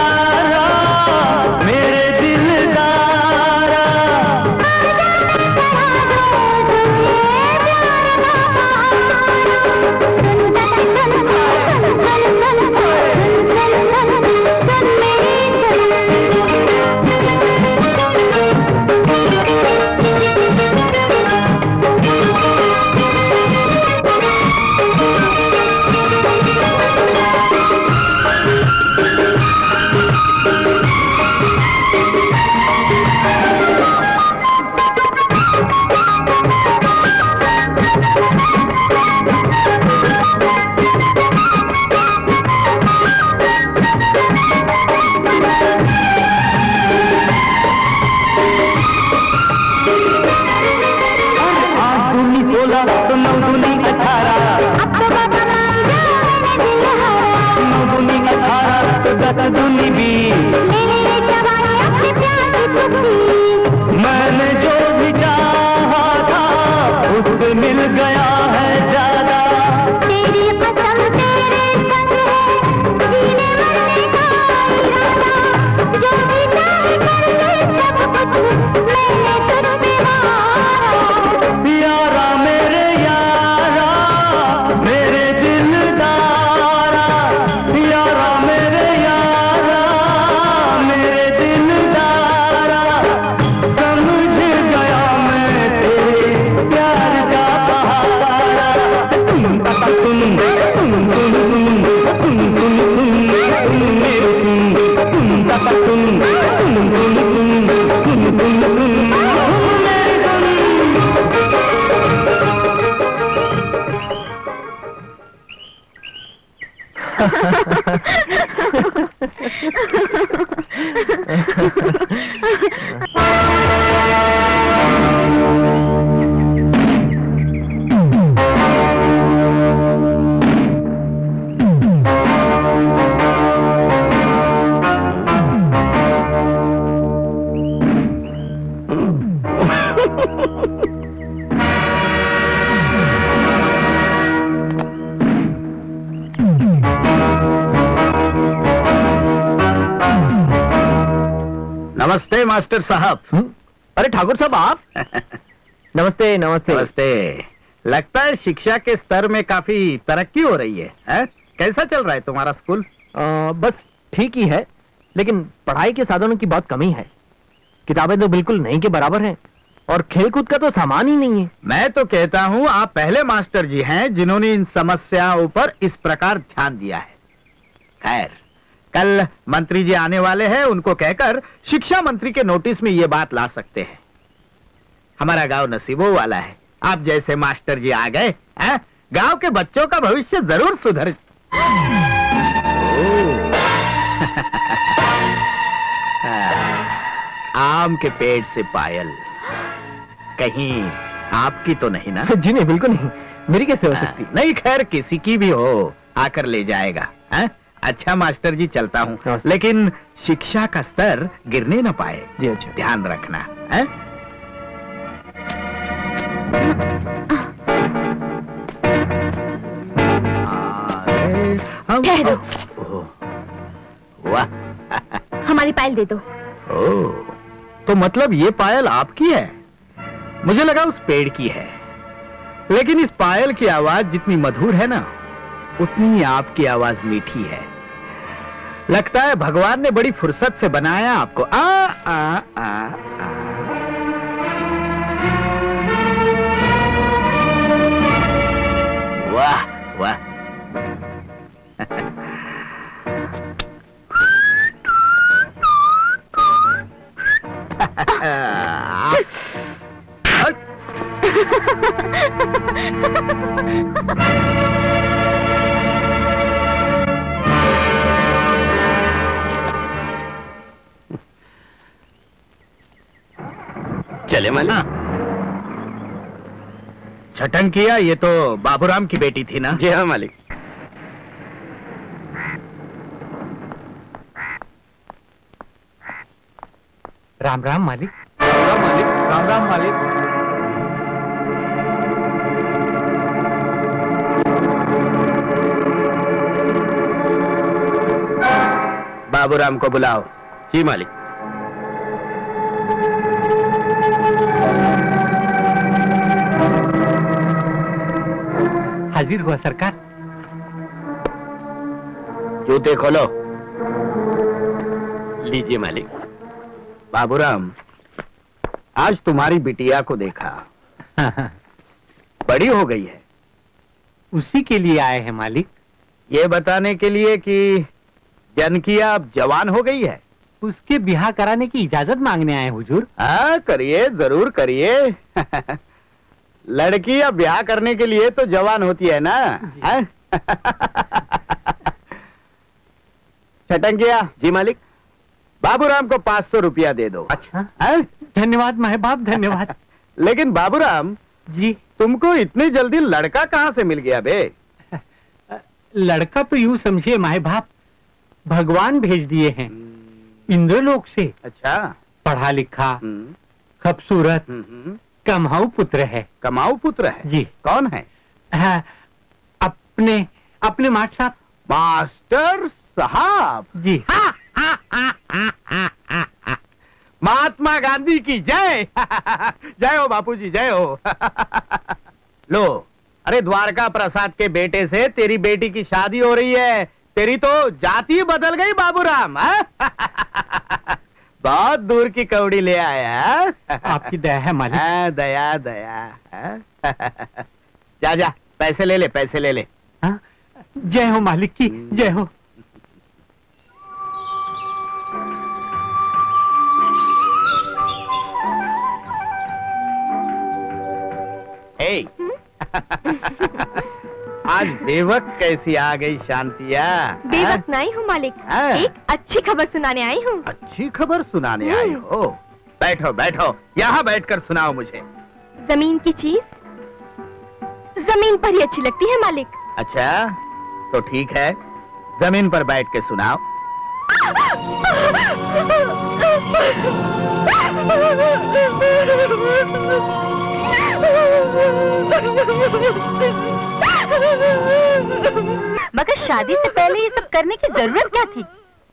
सोलह तो नौ दूनी अठारह, नौ दूनी अठारह तो दस दूनी बीस। मैंने जो भी चाहा था उससे मिल गया है ज्यादा। तेरी कसम तेरे संग है, जीने मरने का इरादा। जो भी चाहे कर ले सब कुछ, मैंने तुझ पे मारा। यारा मेरे यारा, मेरे दिलदारा, यारा मेरे यारा, मेरे दिलदारा। समझ गया मैं तेरे प्यार का बहारा। तुम तुम तुम तुम तुम तुम तुम मेरे तुम तुम तुम तुम तुम तुम तुम तुम मेरे तुम। नमस्ते मास्टर साहब। अरे ठाकुर साहब आप? नमस्ते नमस्ते नमस्ते। लगता है शिक्षा के स्तर में काफी तरक्की हो रही है, है? कैसा चल रहा है तुम्हारा स्कूल? आ, बस ठीक ही है, लेकिन पढ़ाई के साधनों की बहुत कमी है। किताबें तो बिल्कुल नहीं के बराबर हैं और खेलकूद का तो सामान ही नहीं है। मैं तो कहता हूँ आप पहले मास्टर जी हैं जिन्होंने इन समस्याओं पर इस प्रकार ध्यान दिया है। खैर, कल मंत्री जी आने वाले हैं, उनको कहकर शिक्षा मंत्री के नोटिस में ये बात ला सकते हैं। हमारा गांव नसीबों वाला है, आप जैसे मास्टर जी आ गए, हैं? गांव के बच्चों का भविष्य जरूर सुधर। आम के पेड़ से पायल, कहीं आपकी तो नहीं ना? जी नहीं, बिल्कुल नहीं। मेरी कैसे हो सकती? नहीं, खैर किसी की भी हो, आकर ले जाएगा। है? अच्छा मास्टर जी, चलता हूँ, लेकिन शिक्षा का स्तर गिरने न पाए। जी अच्छा, ध्यान रखना है? ठहरो। वाह, हमारी पायल दे दो। ओ, तो मतलब ये पायल आपकी है? मुझे लगा उस पेड़ की है। लेकिन इस पायल की आवाज जितनी मधुर है ना, उतनी आपकी आवाज मीठी है। लगता है भगवान ने बड़ी फुर्सत से बनाया आपको। आ आ आ, आ। वाह वाह। चले मालिक। छटन किया, ये तो बाबूराम की बेटी थी ना? जी हाँ मालिक। राम राम मालिक। राम मालिक। राम राम मालिक। बाबूराम को बुलाओ। जी मालिक। हाजिर हुआ सरकार। जूते खोलो। लीजिए मालिक। बाबूराम, आज तुम्हारी बिटिया को देखा, बड़ी हो गई है। उसी के लिए आए हैं मालिक। ये बताने के लिए कि जनकिया अब जवान हो गई है। उसके ब्याह कराने की इजाजत मांगने आए हुजूर। हाँ, करिए, जरूर करिए। लड़की अब ब्याह करने के लिए तो जवान होती है ना? छटंकिया। जी मालिक। बाबूराम को पांच सौ रुपया दे दो। अच्छा, धन्यवाद महबाब, धन्यवाद। लेकिन बाबूराम जी, तुमको इतनी जल्दी लड़का कहाँ से मिल गया बे? लड़का तो यूं समझिए माए बाप, भगवान भेज दिए हैं इंद्रलोक से। अच्छा। पढ़ा लिखा, खूबसूरत, कमाऊ पुत्र है। कमाऊ पुत्र है जी। कौन है? हाँ, अपने अपने मास्टर साहब। मास्टर साहब जी। हा, हा, हा, हा, हा, हा, हा। महात्मा गांधी की जय। जय हो बापूजी, जय हो। लो, अरे द्वारका प्रसाद के बेटे से तेरी बेटी की शादी हो रही है। तेरी तो जाति बदल गई बाबूराम। बहुत दूर की कौड़ी ले आया। आपकी दया है मालिक। हाँ, दया दया। जा जा, पैसे ले ले, पैसे ले ले। हाँ? जय हो मालिक की, जय हो। ए, आज बेवक कैसी आ गई शांतिया? बेवक नहीं हूँ मालिक, हाँ। एक अच्छी खबर सुनाने आई हूँ। अच्छी खबर सुनाने आई हो? बैठो बैठो, यहाँ बैठकर सुनाओ मुझे। जमीन की चीज जमीन पर ही अच्छी लगती है मालिक। अच्छा, तो ठीक है, जमीन पर बैठ के सुनाओ। मगर शादी से पहले ये सब करने की जरूरत क्या थी?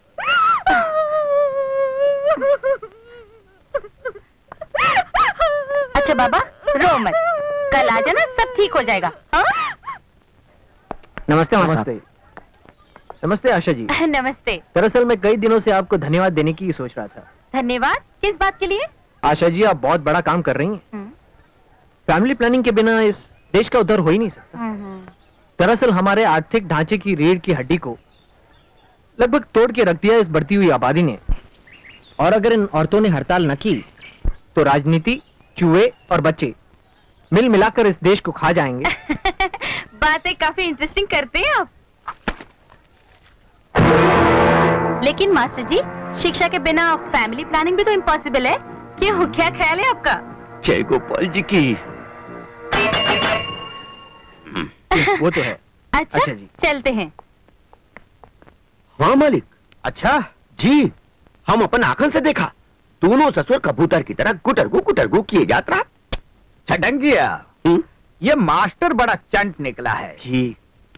अच्छा बाबा, रो मत, कल आ जाना, सब ठीक हो जाएगा। हाँ? नमस्ते नमस्ते नमस्ते आशा जी। नमस्ते। दरअसल मैं कई दिनों से आपको धन्यवाद देने की सोच रहा था। धन्यवाद? किस बात के लिए? आशा जी, आप बहुत बड़ा काम कर रही हैं। फैमिली प्लानिंग के बिना इस देश का उद्धार हो ही नहीं सकता। दरअसल हमारे आर्थिक ढांचे की रीढ़ की हड्डी को लगभग तोड़ के रख दिया इस बढ़ती हुई आबादी ने। और अगर इन औरतों ने हड़ताल न की तो राजनीति, चूहे और बच्चे मिल मिलाकर इस देश को खा जाएंगे। बातें काफी इंटरेस्टिंग करते हैं आप। लेकिन मास्टर जी, शिक्षा के बिना फैमिली प्लानिंग भी तो इम्पॉसिबल है। क्यों, क्या ख्याल है आपका? जय गोपाल जी की। वो तो है। अच्छा, अच्छा जी। चलते हैं। हाँ मालिक। अच्छा जी, हम अपन आंखों से देखा, दोनों ससुर कबूतर की तरह गुटरगु गुटरगु किए जात रहा। छटंगिया, ये मास्टर बड़ा चंट निकला है जी।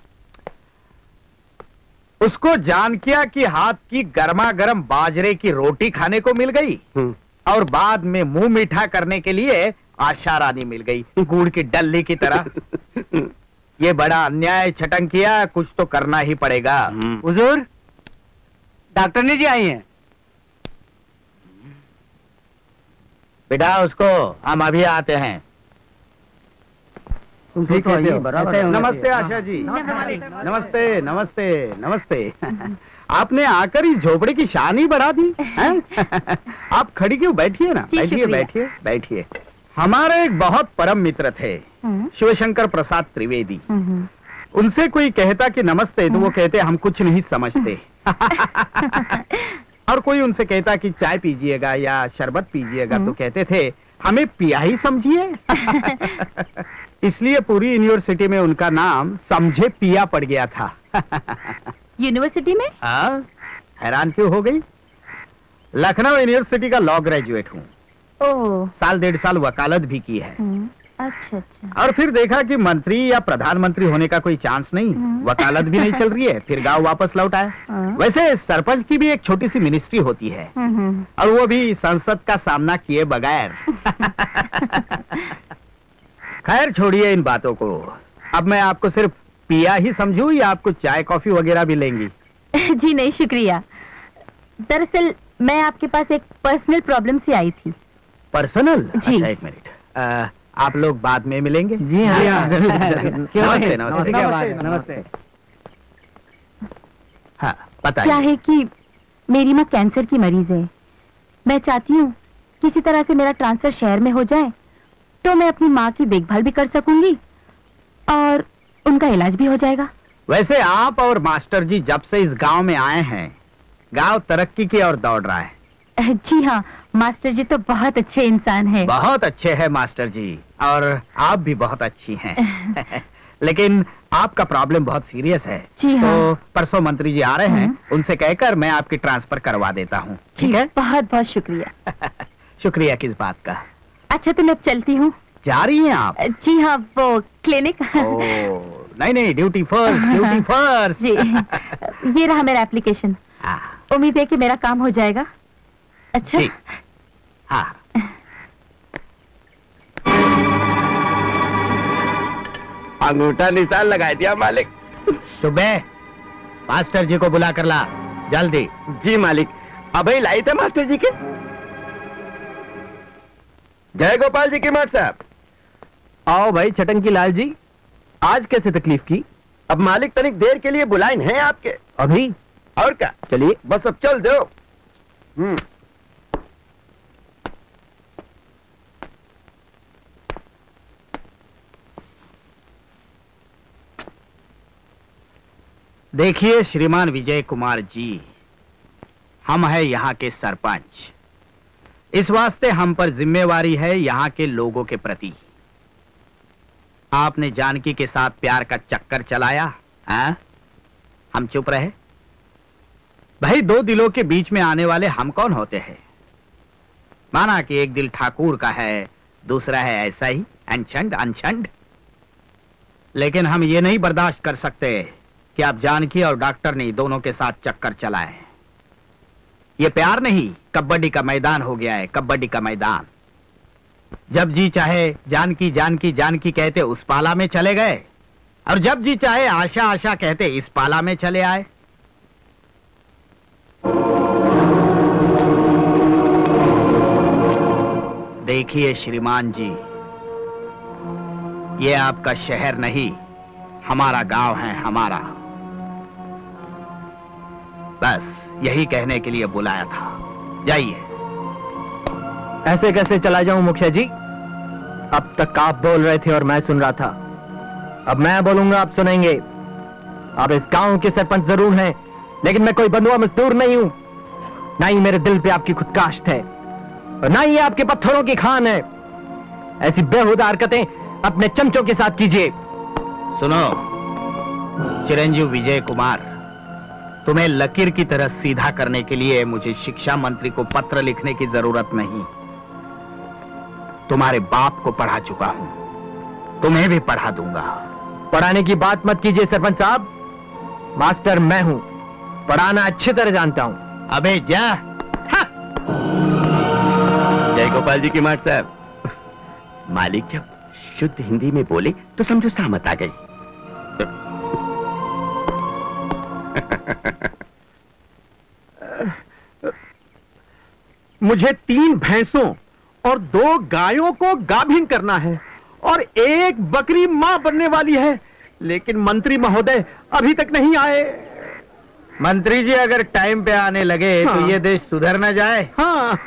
उसको जान किया कि हाथ की गर्मा गर्म बाजरे की रोटी खाने को मिल गई और बाद में मुंह मीठा करने के लिए आशा रानी मिल गई, गुड़ की डल्ली की तरह। ये बड़ा अन्याय छटंकिया, कुछ तो करना ही पड़ेगा। हुजूर, डॉक्टर जी आई हैं। बेटा, उसको हम अभी आते हैं। ठीक है, बराबर। नमस्ते आशा जी। नमस्ते नमस्ते नमस्ते। आपने आकर इस झोपड़ी की शान ही बढ़ा दी हैं? आप खड़ी क्यों? बैठिए ना, जी, बैठिए शुक्रिया। बैठिए बैठिए। हमारे एक बहुत परम मित्र थे, शिवशंकर प्रसाद त्रिवेदी। उनसे कोई कहता कि नमस्ते तो वो कहते हम कुछ नहीं समझते। और कोई उनसे कहता कि चाय पीजिएगा या शरबत पीजिएगा तो कहते थे हमें पिया ही समझिए। इसलिए पूरी यूनिवर्सिटी में उनका नाम समझे पिया पड़ गया था। यूनिवर्सिटी में? हाँ, हैरान क्यों हो गई? लखनऊ यूनिवर्सिटी का लॉ ग्रेजुएट हूँ। ओह, साल डेढ़ साल वकालत भी की है। अच्छा अच्छा। और फिर देखा कि मंत्री या प्रधानमंत्री होने का कोई चांस नहीं, वकालत भी नहीं चल रही है, फिर गांव वापस लौट आए। वैसे सरपंच की भी एक छोटी सी मिनिस्ट्री होती है और वो भी संसद का सामना किए बगैर। खैर छोड़िए इन बातों को। अब मैं आपको सिर्फ पिया ही समझूं या आपको चाय कॉफी वगैरह भी लेंगी? जी नहीं, शुक्रिया। दरअसल मैं आपके पास एक पर्सनल प्रॉब्लम से आई थी। पर्सनल? जी। अच्छा, एक मिनट। आ, आप लोग बाद में मिलेंगे? जी हाँ, जरूर जरूर। नमस्ते नमस्ते नमस्ते नमस्ते। हाँ, बताइए। क्या है कि मेरी माँ कैंसर की मरीज है। मैं चाहती हूँ किसी तरह से मेरा ट्रांसफर शहर में हो जाए तो मैं अपनी माँ की देखभाल भी कर सकूंगी और उनका इलाज भी हो जाएगा। वैसे आप और मास्टर जी जब से इस गांव में आए हैं, गांव तरक्की की ओर दौड़ रहा है। जी हाँ, मास्टर जी तो बहुत अच्छे इंसान है। बहुत अच्छे हैं मास्टर जी, और आप भी बहुत अच्छी हैं। लेकिन आपका प्रॉब्लम बहुत सीरियस है। जी हाँ। तो परसों मंत्री जी आ रहे हैं, उनसे कहकर मैं आपकी ट्रांसफर करवा देता हूँ। ठीक है? बहुत बहुत शुक्रिया। शुक्रिया किस बात का? अच्छा तो मैं अब चलती हूँ। जा रही हैं आप? जी हाँ, वो क्लिनिक। नहीं नहीं, ड्यूटी फर्स्ट, ड्यूटी फर्स्ट। जी, ये रहा मेरा एप्लीकेशन। उम्मीद है कि मेरा काम हो जाएगा। अच्छा। हाँ। अंगूठा निशान लगा दिया मालिक। सुबह मास्टर जी को बुला कर ला, जल्दी। जी मालिक, अभी लाई थे मास्टर जी के। जय गोपाल जी की मठ साहब। आओ भाई छटंकी लाल जी, आज कैसे तकलीफ की? अब मालिक तनिक देर के लिए बुलाए हैं आपके। अभी? और क्या, चलिए। बस अब चल दो। हम्म देखिए श्रीमान विजय कुमार जी, हम हैं यहाँ के सरपंच। इस वास्ते हम पर जिम्मेवारी है यहाँ के लोगों के प्रति। आपने जानकी के साथ प्यार का चक्कर चलाया, हाँ? हम चुप रहे? भाई दो दिलों के बीच में आने वाले हम कौन होते हैं? माना कि एक दिल ठाकुर का है, दूसरा है ऐसा ही अनछंड अनछंड। लेकिन हम ये नहीं बर्दाश्त कर सकते कि आप जानकी और डॉक्टर ने दोनों के साथ चक्कर चलाए। ये प्यार नहीं, कबड्डी का मैदान हो गया है, कबड्डी का मैदान। जब जी चाहे जानकी जानकी जानकी कहते उस पाला में चले गए, और जब जी चाहे आशा आशा कहते इस पाला में चले आए। देखिए श्रीमान जी, ये आपका शहर नहीं, हमारा गांव है, हमारा। बस यही कहने के लिए बुलाया था। जाइए। ऐसे कैसे चला जाऊं मुखिया जी? अब तक आप बोल रहे थे और मैं सुन रहा था, अब मैं बोलूंगा आप सुनेंगे। आप इस गांव के सरपंच जरूर हैं, लेकिन मैं कोई बंधुआ मजदूर नहीं हूं। ना ही मेरे दिल पे आपकी खुदकाश्त है, और ना ही आपके पत्थरों की खान है। ऐसी बेहुदा हरकतें अपने चमचों के साथ कीजिए। सुनो चिरंजीव विजय कुमार, तुम्हें लकीर की तरह सीधा करने के लिए मुझे शिक्षा मंत्री को पत्र लिखने की जरूरत नहीं। तुम्हारे बाप को पढ़ा चुका हूं, तुम्हें भी पढ़ा दूंगा। पढ़ाने की बात मत कीजिए सरपंच साहब, मास्टर मैं हूं, पढ़ाना अच्छी तरह जानता हूं। अबे जा। जय गोपाल जी की मठ साहब। मालिक जब शुद्ध हिंदी में बोले तो समझो सहमत आ गई। मुझे तीन भैंसों और दो गायों को गाभिन करना है, और एक बकरी मां बनने वाली है, लेकिन मंत्री महोदय अभी तक नहीं आए। मंत्री जी अगर टाइम पे आने लगे हाँ। तो ये देश सुधर न जाए। हाँ।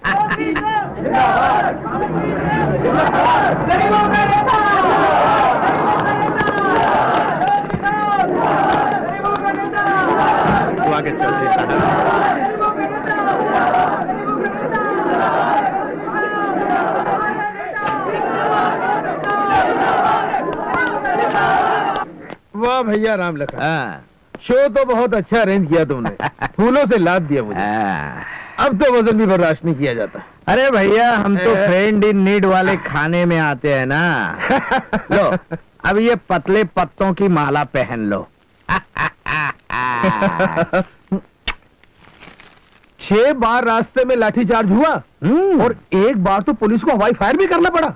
स्वागत चौधरी साहब। वाह भैया राम लखन, शो तो बहुत अच्छा अरेंज किया तुमने। फूलों से लाद दिया मुझे। अब तो वजन भी बर्दाश्त नहीं किया जाता। अरे भैया हम तो फ्रेंड इन नीड वाले खाने में आते हैं ना। लो अब ये पतले पत्तों की माला पहन लो। छह बार रास्ते में लाठीचार्ज हुआ, और एक बार तो पुलिस को हवाई फायर भी करना पड़ा।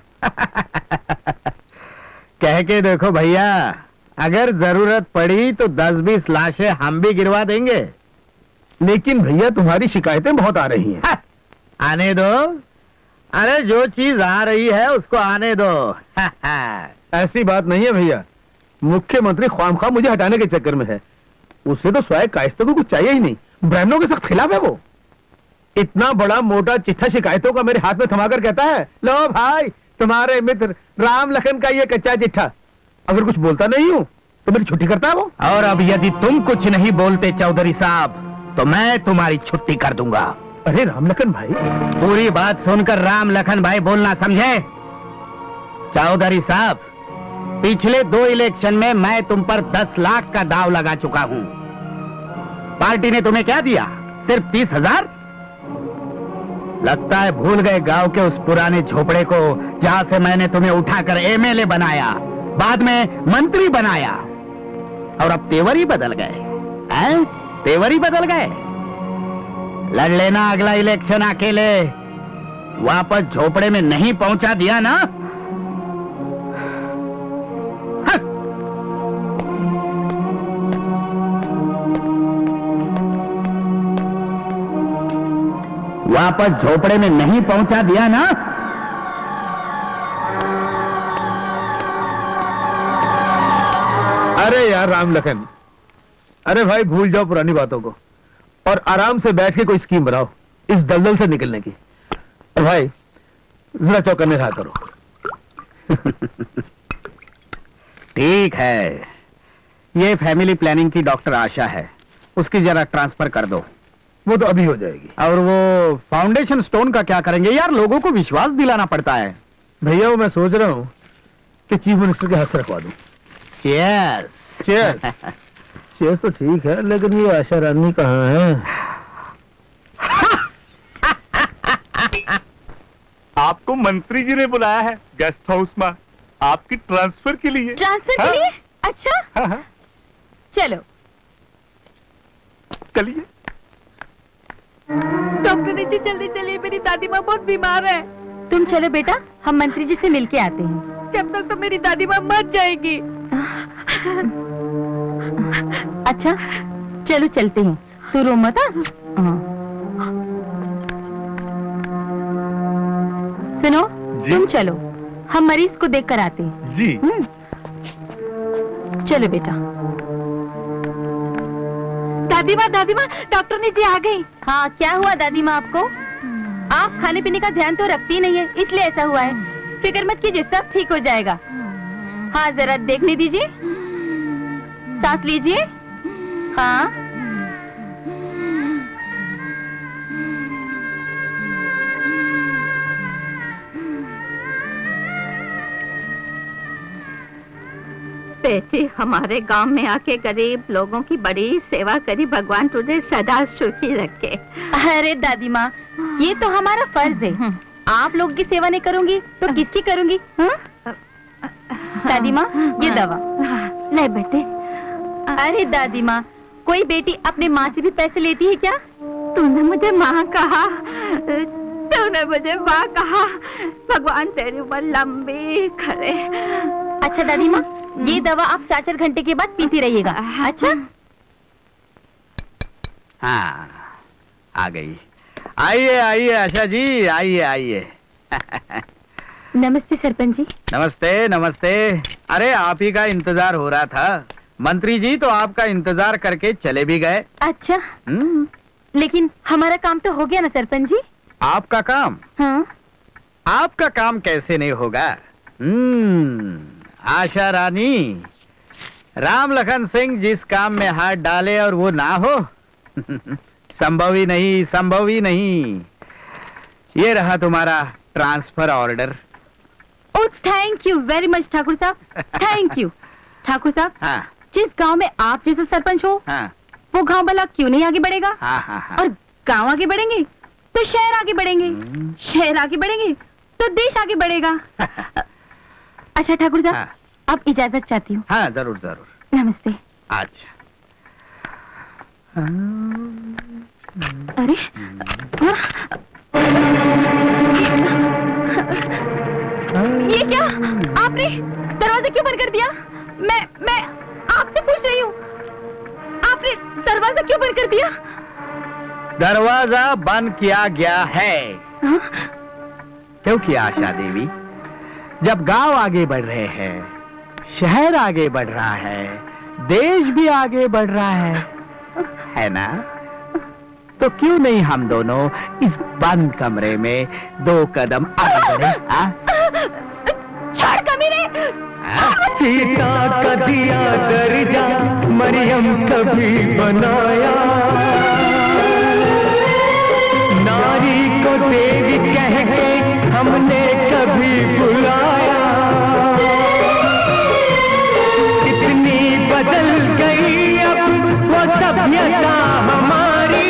कह के देखो भैया, अगर जरूरत पड़ी तो दस बीस लाशें हम भी गिरवा देंगे। लेकिन भैया तुम्हारी शिकायतें बहुत आ रही हैं। आने दो, अरे जो चीज आ रही है उसको आने दो। ऐसी बात नहीं है भैया, मुख्यमंत्री ख्वामख्वाह मुझे हटाने के चक्कर में है। उसे तो स्वयं कायस्ते को कुछ चाहिए ही नहीं, ब्राह्मणों के सख्त खिलाफ है वो। इतना बड़ा मोटा चिट्ठा शिकायतों का मेरे हाथ में थमाकर कहता है, लो भाई तुम्हारे मित्र राम लखन का ये कच्चा चिट्ठा। अगर कुछ बोलता नहीं हूं तो मेरी छुट्टी करता है वो। और अब यदि तुम कुछ नहीं बोलते चौधरी साहब, तो मैं तुम्हारी छुट्टी कर दूंगा। अरे राम लखन भाई, पूरी बात सुनकर राम लखन भाई बोलना समझे। चौधरी साहब, पिछले दो इलेक्शन में मैं तुम पर दस लाख का दाव लगा चुका हूं। पार्टी ने तुम्हें क्या दिया? सिर्फ तीस हजार? लगता है भूल गए गांव के उस पुराने झोपड़े को जहां से मैंने तुम्हें उठाकर एमएलए बनाया, बाद में मंत्री बनाया, और अब तेवर ही बदल गए हैं? तेवर ही बदल गए। लड़ लेना अगला इलेक्शन अकेले। वापस झोपड़े में नहीं पहुंचा दिया ना, वापस झोपड़े में नहीं पहुंचा दिया ना, अरे यार राम लखन, अरे भाई भूल जाओ पुरानी बातों को और आराम से बैठ के कोई स्कीम बनाओ इस दलदल से निकलने की। और भाई जरा चौकन्ने रहा करो। ठीक है, ये फैमिली प्लानिंग की डॉक्टर आशा है, उसकी जरा ट्रांसफर कर दो। वो तो अभी हो जाएगी। और वो फाउंडेशन स्टोन का क्या करेंगे यार? लोगों को विश्वास दिलाना पड़ता है। भैया वो मैं सोच रहा हूँ कि चीफ मिनिस्टर के हाथ से रखवा दूं। चीयर्स। चीयर्स। चीयर्स तो ठीक है, लेकिन ये आशा रानी कहाँ है? आपको मंत्री जी ने बुलाया है गेस्ट हाउस में आपकी ट्रांसफर के लिए। ट्रांसफर के लिए? अच्छा, हाँ हाँ। चलो चलिए। डॉक्टर जी जल्दी चलिए, मेरी दादी माँ बहुत बीमार है। तुम चलो बेटा, हम मंत्री जी से मिलके आते हैं। जब तक तो मेरी दादी माँ मर जाएगी। अच्छा चलो चलते हैं, तू रो मत। सुनो, तुम चलो, हम मरीज को देख कर आते हैं। जी। चलो बेटा। दादी माँ, दादी माँ, डॉक्टर ने जी आ गई। हाँ, क्या हुआ दादी माँ आपको? आप खाने पीने का ध्यान तो रखती नहीं है, इसलिए ऐसा हुआ है। फिक्र मत कीजिए, सब ठीक हो जाएगा। हाँ जरा देखने दीजिए, सांस लीजिए। हाँ बेटी, हमारे गांव में आके गरीब लोगों की बड़ी सेवा करी, भगवान तुझे सदा सुखी रखे। अरे दादी माँ, ये तो हमारा फर्ज है। आप लोग की सेवा नहीं करूंगी तो किसकी करूंगी? दादी माँ, ये दवा ले बेटे। अरे दादी माँ, कोई बेटी अपने माँ से भी पैसे लेती है क्या? तूने मुझे माँ कहा, तूने मुझे माँ कहा। भगवान तेरी उम्र लंबी करे। अच्छा दादी माँ, ये दवा आप चार चार घंटे के बाद पीती रहिएगा। अच्छा? हाँ, आ गई। आइए आइए आशा जी, आइए आइए। नमस्ते सरपंच जी। नमस्ते नमस्ते। अरे आप ही का इंतजार हो रहा था। मंत्री जी तो आपका इंतजार करके चले भी गए। अच्छा, लेकिन हमारा काम तो हो गया ना सरपंच जी? आपका काम? हाँ। आपका काम कैसे नहीं होगा? हम्म, आशा रानी, राम लखन सिंह जिस काम में हाथ डाले और वो ना हो, संभव ही नहीं, संभव ही नहीं। ये रहा तुम्हारा transfer order. Oh thank you very much Thakur sahab, thank you. Thakur साहब, हाँ। जिस गांव में आप जैसे सरपंच हो, हाँ। वो गांव भला क्यों नहीं आगे बढ़ेगा? हाँ, हाँ, हाँ। और गांव आगे बढ़ेंगे तो शहर आगे बढ़ेंगे, शहर आगे बढ़ेंगे तो देश आगे बढ़ेगा। अच्छा ठाकुर साहब, हाँ। अब इजाजत चाहती हूँ। हाँ जरूर जरूर। नमस्ते। अच्छा। अरे ये क्या? आपने दरवाजा क्यों बंद कर दिया? मैं मैं आपसे पूछ रही हूँ, आपने दरवाजा क्यों बंद कर दिया? दरवाजा बंद किया गया है। हाँ? क्योंकि आशा देवी, जब गांव आगे बढ़ रहे हैं, शहर आगे बढ़ रहा है, देश भी आगे बढ़ रहा है, है ना? तो क्यों नहीं हम दोनों इस बंद कमरे में दो कदम आगे बढ़े? छोड़ कमीने! सीता का दिया दर्जा मरियम कभी बनाया ना, हमने कभी बुलाया, कितनी बदल गई अब वो सभ्यता हमारी,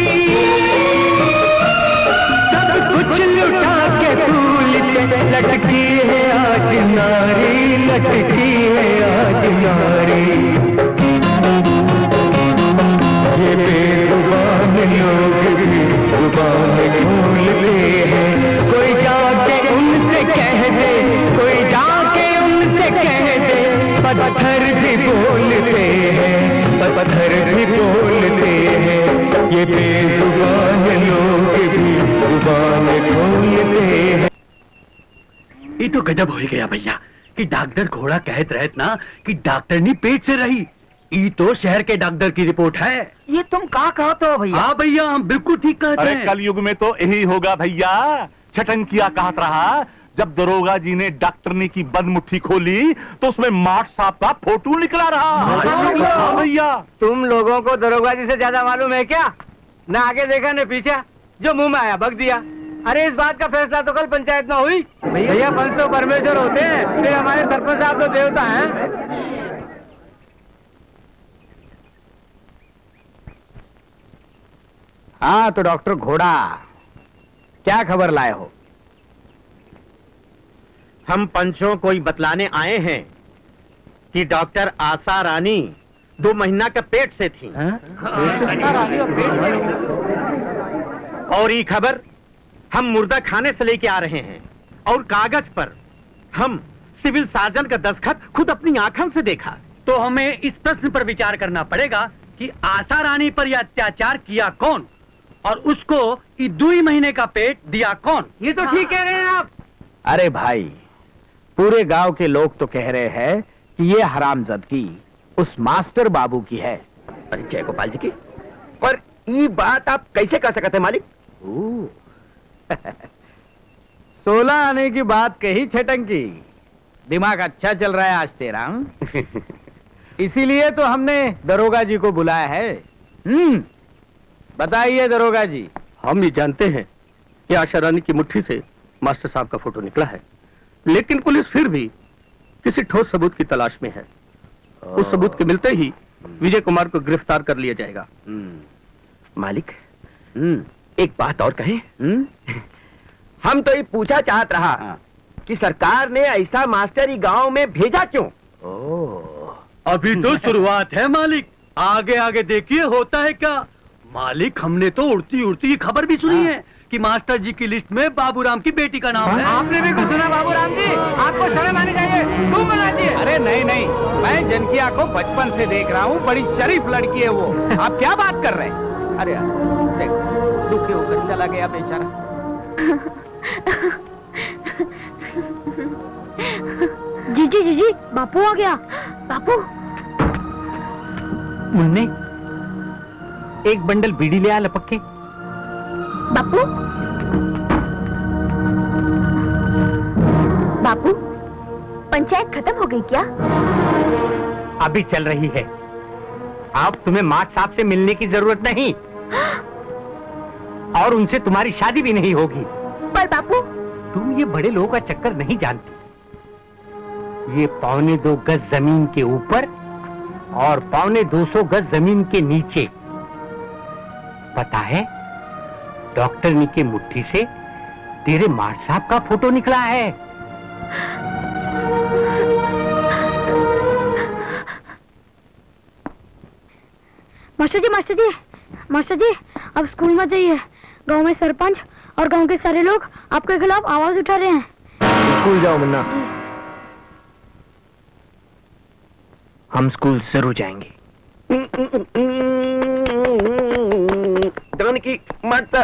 सब कुछ लुटा के धूल पे लटकी है आज नारी, लटकी है आज नारी। ये बेजुबान लोग भी जुबान खोलते हैं, कोई जाके उनसे कह दे, कोई जाके उनसे कह दे, पत्थर भी बोलते हैं, पत्थर भी बोलते हैं। ये बेजुबान लोग भी जुबान खोलते हैं। ये तो गजब हो गया भैया कि डॉक्टर घोड़ा कहत रहत ना कि डॉक्टरनी पेट से रही। ये तो शहर के डॉक्टर की रिपोर्ट है। ये तुम कहाँ कहते हो भैया? हाँ भैया हम बिल्कुल ठीक कहते अरे हैं। कल युग में तो यही होगा भैया। छटंकिया कहत रहा, जब दरोगा जी ने डॉक्टरनी की बंद मुट्ठी खोली तो उसमें मार्ट साहब का फोटो निकला रहा। हाँ भैया। तुम लोगों को दरोगा जी से ज्यादा मालूम है क्या? न आगे देखा न पीछे, जो मुंह में आया बक दिया। अरे इस बात का फैसला तो कल पंचायत में हुई। भैया पंच तो परमेश्वर होते हैं, फिर हमारे सरपंच साहब तो देवता हैं। हाँ तो डॉक्टर घोड़ा, क्या खबर लाए हो? हम पंचों को ही बतलाने आए हैं कि डॉक्टर आशा रानी दो महीना का पेट से थी। और ये खबर हम मुर्दा खाने से लेके आ रहे हैं और कागज पर हम सिविल सर्जन का दस्तखत खुद अपनी आंखों से देखा। तो हमें इस प्रश्न पर विचार करना पड़ेगा कि आशा रानी पर यह अत्याचार किया कौन और उसको ये दो ही महीने का पेट दिया कौन। ये तो ठीक कह रहे हैं आप। अरे भाई, पूरे गांव के लोग तो कह रहे हैं कि ये हरामजादगी उस मास्टर बाबू की है। अरे जय गोपाल जी की, पर ये बात आप कैसे कर सकते हैं मालिक? सोलह आने की बात कही छटंकी, दिमाग अच्छा चल रहा है आज तेरा। इसीलिए तो हमने दरोगा जी को बुलाया है। हम्म, बताइए दरोगा जी। हम ये जानते हैं कि आशा रानी की मुट्ठी से मास्टर साहब का फोटो निकला है, लेकिन पुलिस फिर भी किसी ठोस सबूत की तलाश में है। उस सबूत के मिलते ही विजय कुमार को गिरफ्तार कर लिया जाएगा। मालिक, एक बात और कहें? हम तो ये पूछा चाहत रहा कि सरकार ने ऐसा मास्टर गांव में भेजा क्यों? अभी तो शुरुआत है मालिक, आगे आगे देखिए होता है क्या। मालिक, हमने तो उड़ती उड़ती ये खबर भी सुनी है कि मास्टर जी की लिस्ट में बाबूराम की बेटी का नाम है। आपने भी कुछ सुना बाबूराम जी? आपको शर्म आनी चाहिए, तुम बनाती है। अरे नहीं नहीं, मैं जनकिया को बचपन से देख रहा हूँ, बड़ी शरीफ लड़की है वो। आप क्या बात कर रहे हैं? अरे यार देख, दुखी होकर चला गया बेचारा। जीजी जीजी, बापू आ गया। बापू। मुन्ने, एक बंडल बीड़ी ले आ लपक के। बापू बापू, पंचायत खत्म हो गई क्या? अभी चल रही है। अब तुम्हें मार्ट साहब से मिलने की जरूरत नहीं और उनसे तुम्हारी शादी भी नहीं होगी। पर बापू, तुम ये बड़े लोगों का चक्कर नहीं जानती। ये पौने दो गज जमीन के ऊपर और पौने दो सौ गज जमीन के नीचे, पता है, डॉक्टरनी के मुट्ठी से तेरे मार्ट साहब का फोटो निकला है। Master ji, master ji, master ji, अब स्कूल मत जाइए। गांव में सरपंच और गांव के सारे लोग आपके खिलाफ आवाज उठा रहे हैं। स्कूल जाओ मुन्ना। हम स्कूल जरूर जाएंगे। जानकी माता।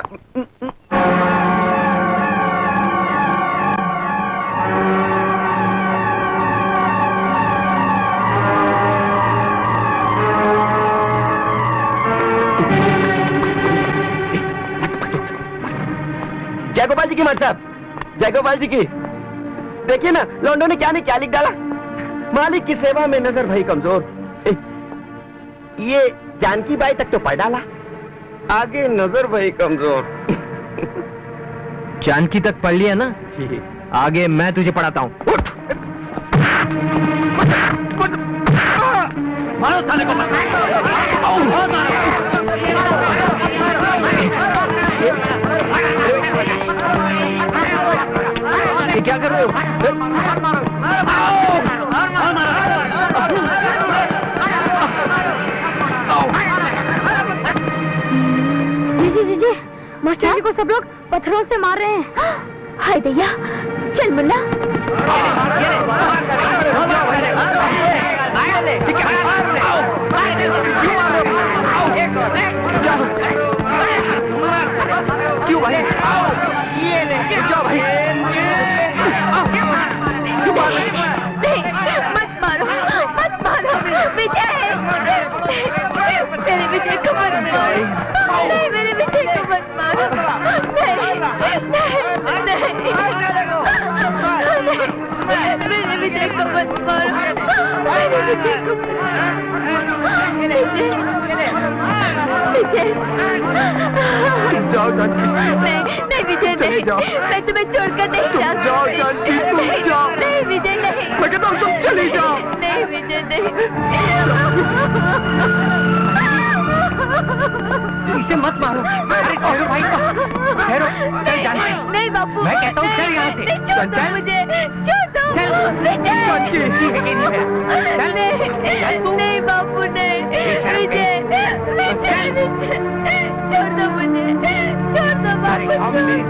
जय गोपाल जी की माता, जय गोपाल जी की। देखिए ना लौंडो ने क्या नहीं क्या लिख डाला। मालिक की सेवा में नजर भाई कमजोर। ये जानकी बाई तक तो पढ़ डाला, आगे नजर भाई कमजोर। जानकी तक पढ़ लिया ना, आगे मैं तुझे पढ़ाता हूँ। मारो साले को, ये क्या कर रहे हो? जी जी जी मास्टर जी को सब लोग पत्थरों से मार रहे हैं। हाय दैया, चल मुन्ना। क्यों भाई? ये ले, जाओ भाई। नहीं, मत मारो, मत मारो, विजय। मेरे विजय को मत मारो, नहीं मेरे विजय को मत मारो, नहीं, नहीं, नहीं, मेरे विजय को मत मारो, मेरे विजय को मत मारो, विजय, विजय। जाओ जानकी, नहीं, नहीं विजय नहीं, मैं तुम्हें छोड़कर नहीं जा सकती। जाओ जानकी, तुम जाओ। नहीं विजय नहीं, मैं कहता हूँ तुम चली जाओ। नहीं विजय नहीं। इसे मत मारो। अरे ठहरो भाई, ठहरो, चल जानकी। नहीं बापू, मैं कहता हूँ चल यहाँ से। छोड़ दो मुझे, छोड़ दो विजय। नहीं, नहीं बापू नहीं, विजय, विजय, विजय, छोड़ दो मुझे, छोड़ दो बापू।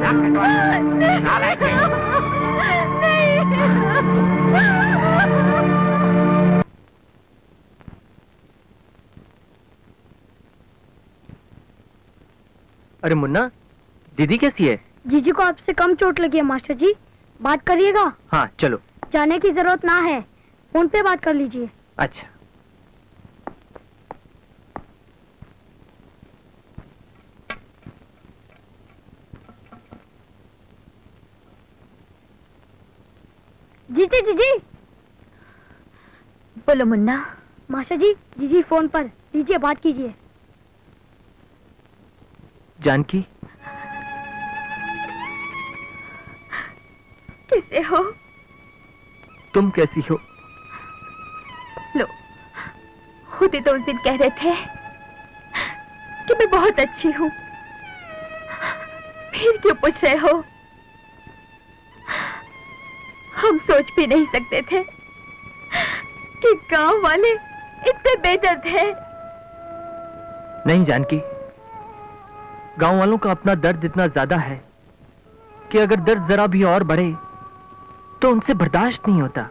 अरे मुन्ना, दीदी कैसी है? जीजी को आपसे कम चोट लगी है मास्टर जी, बात करिएगा। हाँ चलो। जाने की जरूरत ना है, फोन पे बात कर लीजिए। अच्छा। जीजी जीजी। बोलो मुन्ना। मास्टर जी, जीजी फोन पर, लीजिए बात कीजिए। जानकी, कैसे हो? तुम कैसी हो? लो, खुद ही तो उस दिन कह रहे थे कि मैं बहुत अच्छी हूँ, फिर क्यों पूछ रहे हो? हम सोच भी नहीं सकते थे कि गांव वाले इतने बेदर्द हैं। नहीं जानकी, गांव वालों का अपना दर्द इतना ज्यादा है कि अगर दर्द जरा भी और बढ़े तो उनसे बर्दाश्त नहीं होता।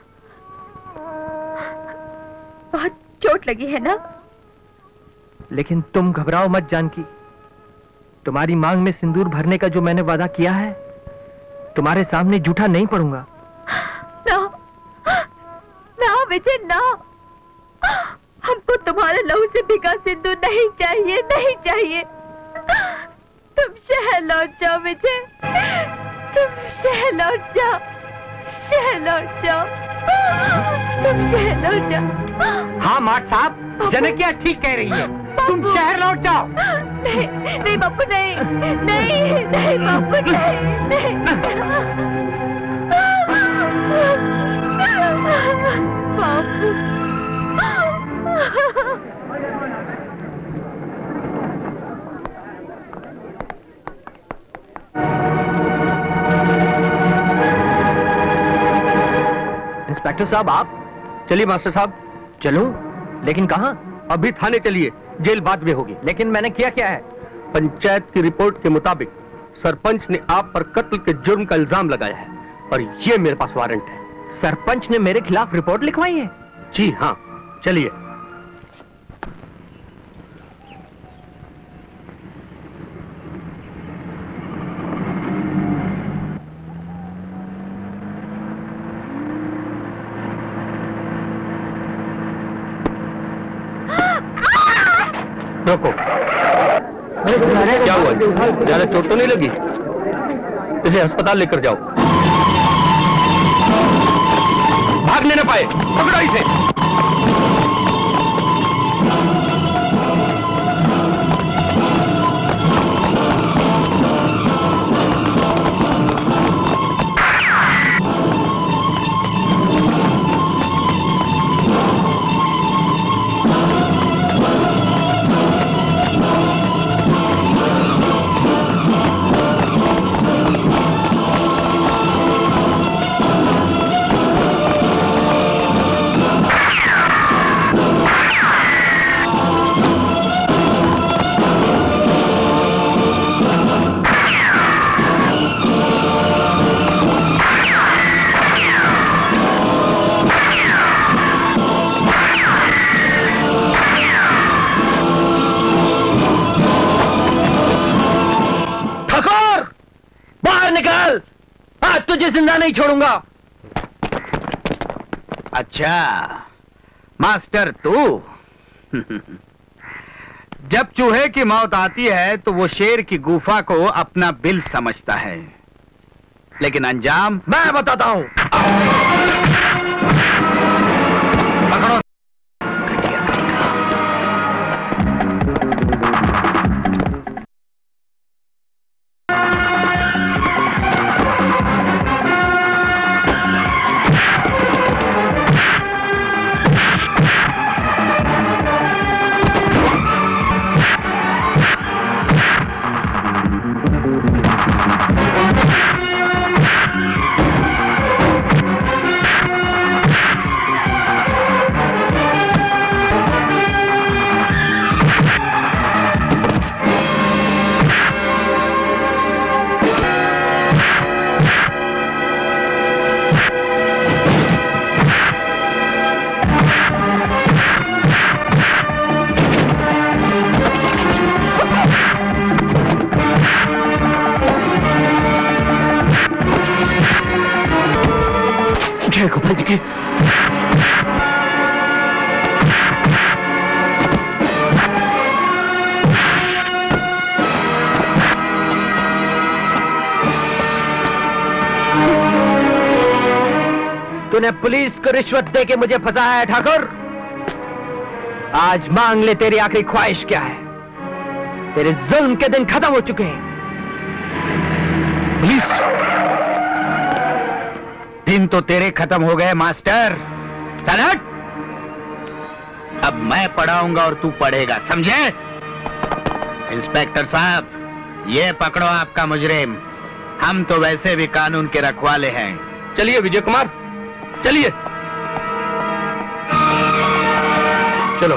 बहुत चोट लगी है ना? लेकिन तुम घबराओ मत जानकी, तुम्हारी मांग में सिंदूर भरने का जो मैंने वादा किया है, तुम्हारे सामने झूठा नहीं पड़ूंगा। ना, ना विजय ना, हमको तुम्हारे लहू से भिगा सिंदूर नहीं चाहिए, नहीं चाहिए। तुम शहर लौट जाओ विजय, तुम शहर लौट जाओ, शहर लौट जाओ, तुम शहर लौट जाओ। हाँ माट साहब, जनकिया ठीक कह रही है, तुम शहर लौट जाओ। नहीं, नहीं बापू नहीं, नहीं, नहीं बापू नहीं, नहीं। बापू। इंस्पेक्टर साहब आप? चलिए मास्टर साहब। चलूं? लेकिन कहां? अभी थाने चलिए, जेल बाद में होगी। लेकिन मैंने किया क्या है? पंचायत की रिपोर्ट के मुताबिक सरपंच ने आप पर कत्ल के जुर्म का इल्जाम लगाया है और ये मेरे पास वारंट है। सरपंच ने मेरे खिलाफ रिपोर्ट लिखवाई है? जी हाँ, चलिए। रोको। क्या हुआ? ज्यादा चोट तो नहीं लगी? इसे अस्पताल लेकर जाओ। भागने न पाए, पकड़ो इसे। जिंदा नहीं छोड़ूंगा। अच्छा मास्टर तू जब चूहे की मौत आती है तो वो शेर की गुफा को अपना बिल समझता है, लेकिन अंजाम मैं बताता हूं। पकड़ो। गोपाल जी के तूने पुलिस को रिश्वत दे के मुझे फंसाया है ठाकुर। आज मांग ले तेरी आखिरी ख्वाहिश क्या है। तेरे जुल्म के दिन खत्म हो चुके हैं। पुलिस दिन तो तेरे खत्म हो गए मास्टर। तलट अब मैं पढ़ाऊंगा और तू पढ़ेगा, समझे? इंस्पेक्टर साहब ये पकड़ो आपका मुजरिम। हम तो वैसे भी कानून के रखवाले हैं। चलिए विजय कुमार चलिए। चलो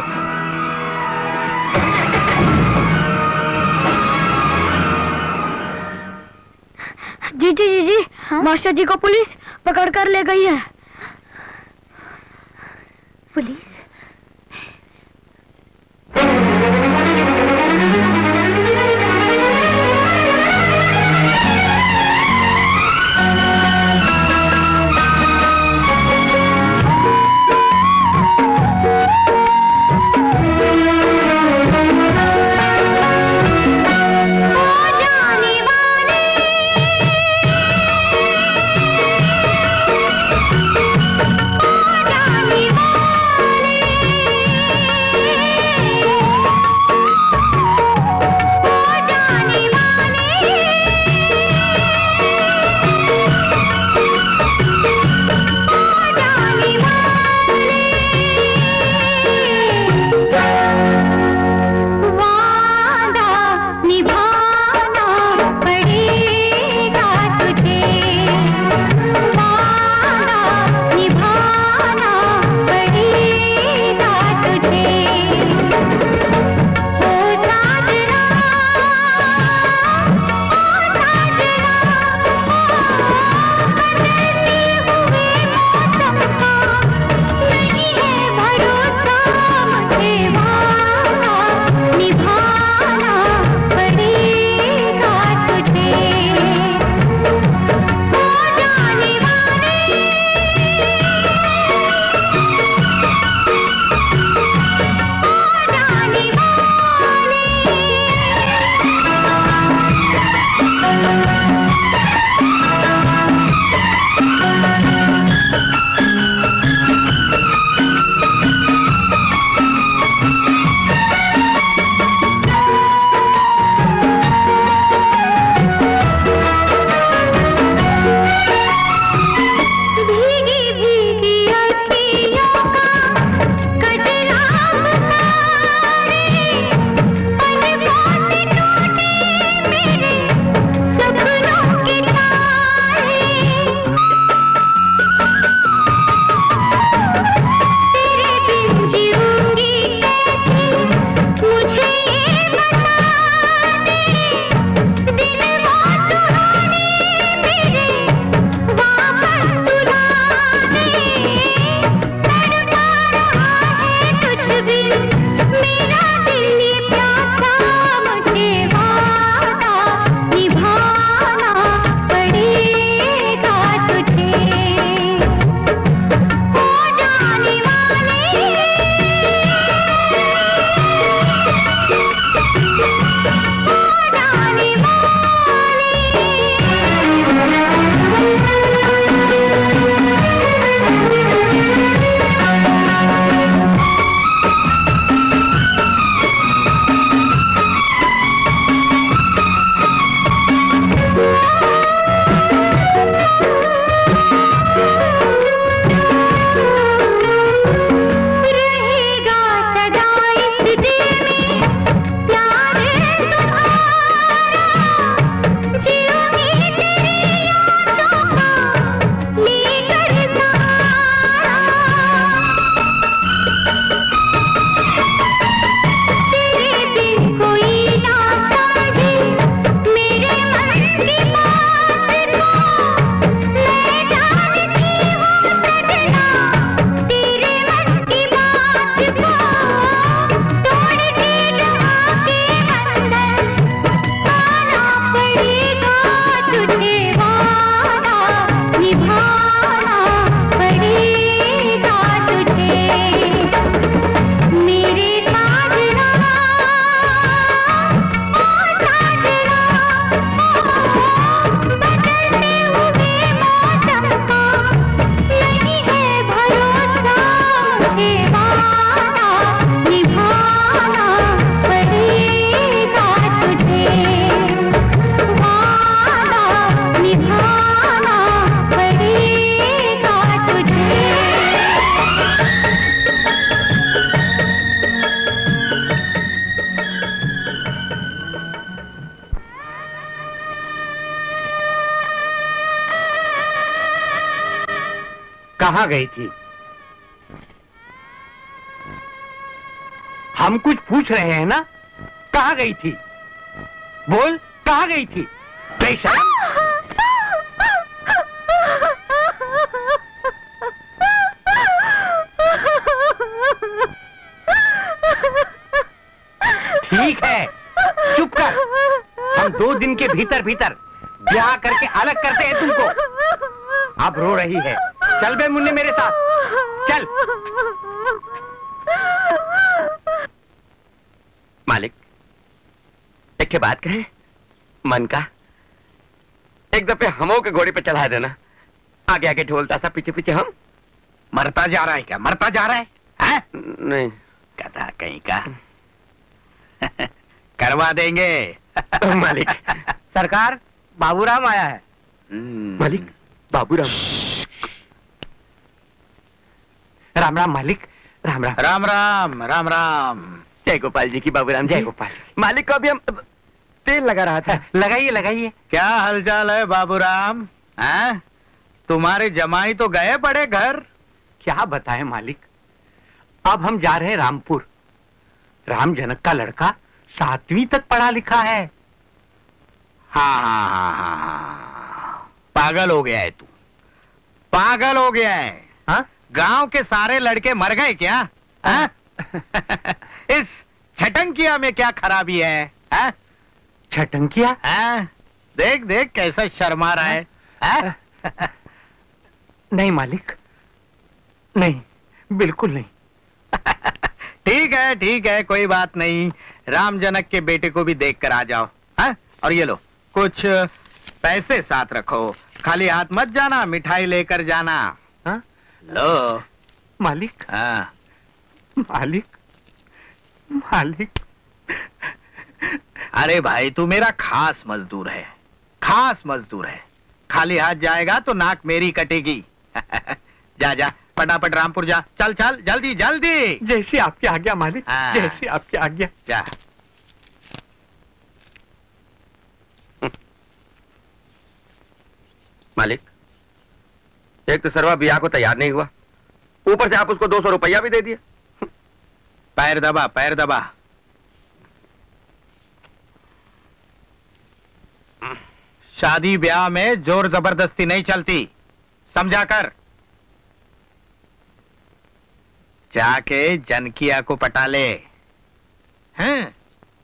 जी जी जी जी हाँ? मास्टर जी को पुलिस पकड़ कर ले गई है। पुलिस? जाने वाले कहाँ गई थी? हम कुछ पूछ रहे हैं ना, कहाँ गई थी? बोल, कहाँ गई थी? बेशरम! ठीक है, चुप कर। हम दो दिन के भीतर भीतर ब्याह करके अलग करते हैं तुमको। अब रो रही है। चल बे मुन्ने मेरे साथ, चल। मालिक, एक के बात कहे, मन का एक दफे हमों के घोड़े पे चढ़ा देना। आगे आगे ढोलता सा, पीछे पीछे हम। मरता जा रहा है क्या? मरता जा रहा है, है? नहीं, कथा कहीं का। करवा देंगे। मालिक। सरकार, बाबूराम आया है। मालिक, बाबूराम। राम राम मालिक, राम राम। राम राम, राम राम। जय गोपाल जी की बाबूराम, जय गोपाल। मालिक को अभी हम तेल लगा रहा था। लगाइए लगाइए। क्या हालचाल है बाबूराम? हैं? तुम्हारे जमाई तो गए बड़े घर। क्या बताएं मालिक, अब हम जा रहे हैं रामपुर। राम जनक का लड़का सातवीं तक पढ़ा लिखा है। हाँ हाँ हाँ हाँ हाँ, पागल हो गया है तू, पागल हो गया है। हाँ? गांव के सारे लड़के मर गए क्या? हाँ? इस छटंकिया में क्या खराबी है? हाँ? छटंकिया? हाँ? देख देख कैसा शर्मा रहा है। हाँ? नहीं मालिक, नहीं, बिल्कुल नहीं। ठीक है ठीक है, कोई बात नहीं। राम जनक के बेटे को भी देख कर आ जाओ। हाँ? और ये लो, कुछ पैसे साथ रखो, खाली हाथ मत जाना, मिठाई लेकर जाना। हाँ? लो मालिक। हाँ। मालिक, मालिक। अरे भाई, तू मेरा खास मजदूर है, खास मजदूर है। खाली हाथ जाएगा तो नाक मेरी कटेगी। जा जा, फटाफट रामपुर जा, चल चल, जल्दी जल्दी। जैसी आपकी आज्ञा मालिक, जैसी आपकी आज्ञा। जा। मालिक, एक तो सरवा ब्याह को तैयार नहीं हुआ, ऊपर से आप उसको दो सौ रुपया भी दे दिए। पैर दबा, पैर दबा। शादी ब्याह में जोर जबरदस्ती नहीं चलती, समझा कर। जाके जनकिया को पटा ले। हैं?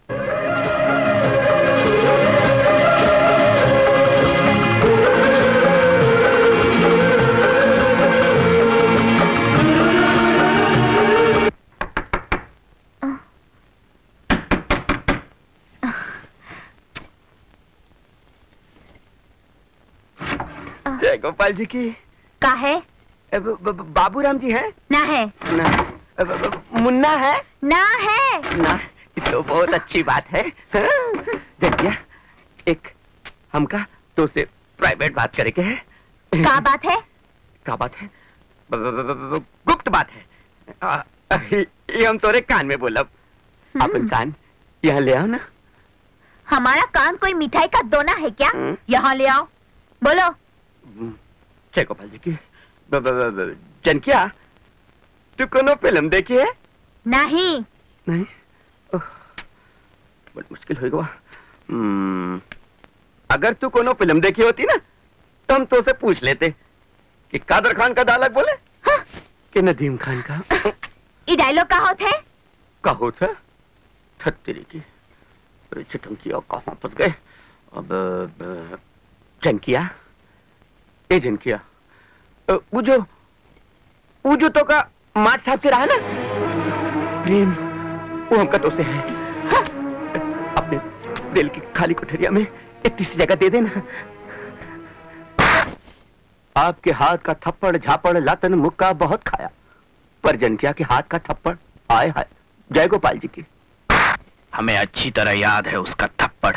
जय गोपाल जी की। का है? बाबूराम जी है ना है ना। ब, ब, मुन्ना है ना है ना। तो बहुत अच्छी बात है। जटिया, एक हमका तो से प्राइवेट बात करे के है। का बात है? का बात है? ब, ब, ब, ब, गुप्त बात है। आ, ये हम तोरे कान में बोलब। अपन कान यहाँ ले आओ ना। हमारा कान कोई मिठाई का दोना है क्या? यहाँ ले आओ, बोलो। जय गोपाल जी की। जनकिया, तू कोनो फिल्म देखी है? नहीं। नहीं? बड़ी मुश्किल हो गया। अगर तू कोनो फिल्म देखी होती ना, तो हम तो से पूछ लेते कि कादर खान का डायलॉग बोले। हाँ? कि नदीम खान का। ये डायलॉग का होता है? का होता है? छत्तीरी की चिटंकिया कहाँ फंस गए। अब जनकिया, ए जनकिया, वो जो वो जो तो का माट साहब से रहा ना प्रेम, वो हमका तो से है। हाँ? अपने दिल की खाली कोठरिया में इतनी सी जगह दे देना। आपके हाथ का थप्पड़ झापड़ लातन मुक्का बहुत खाया, पर जनकिया के हाथ का थप्पड़ आए हाय। जय गोपाल जी की। हमें अच्छी तरह याद है उसका थप्पड़।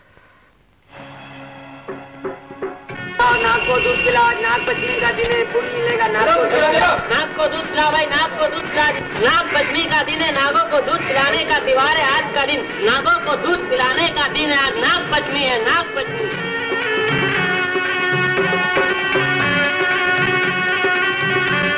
नाक को दूध पिला, नाक बचने का दिन है, पुण्य मिलेगा। नाक को नाक को दूध पिला भाई, नाक को दूध पिला। नाक बचने का दिन है, नागों को दूध पिलाने का त्योहार है आज का दिन। नागों को दूध पिलाने का दिन है आज। नाक बचनी है, नाक बचनी।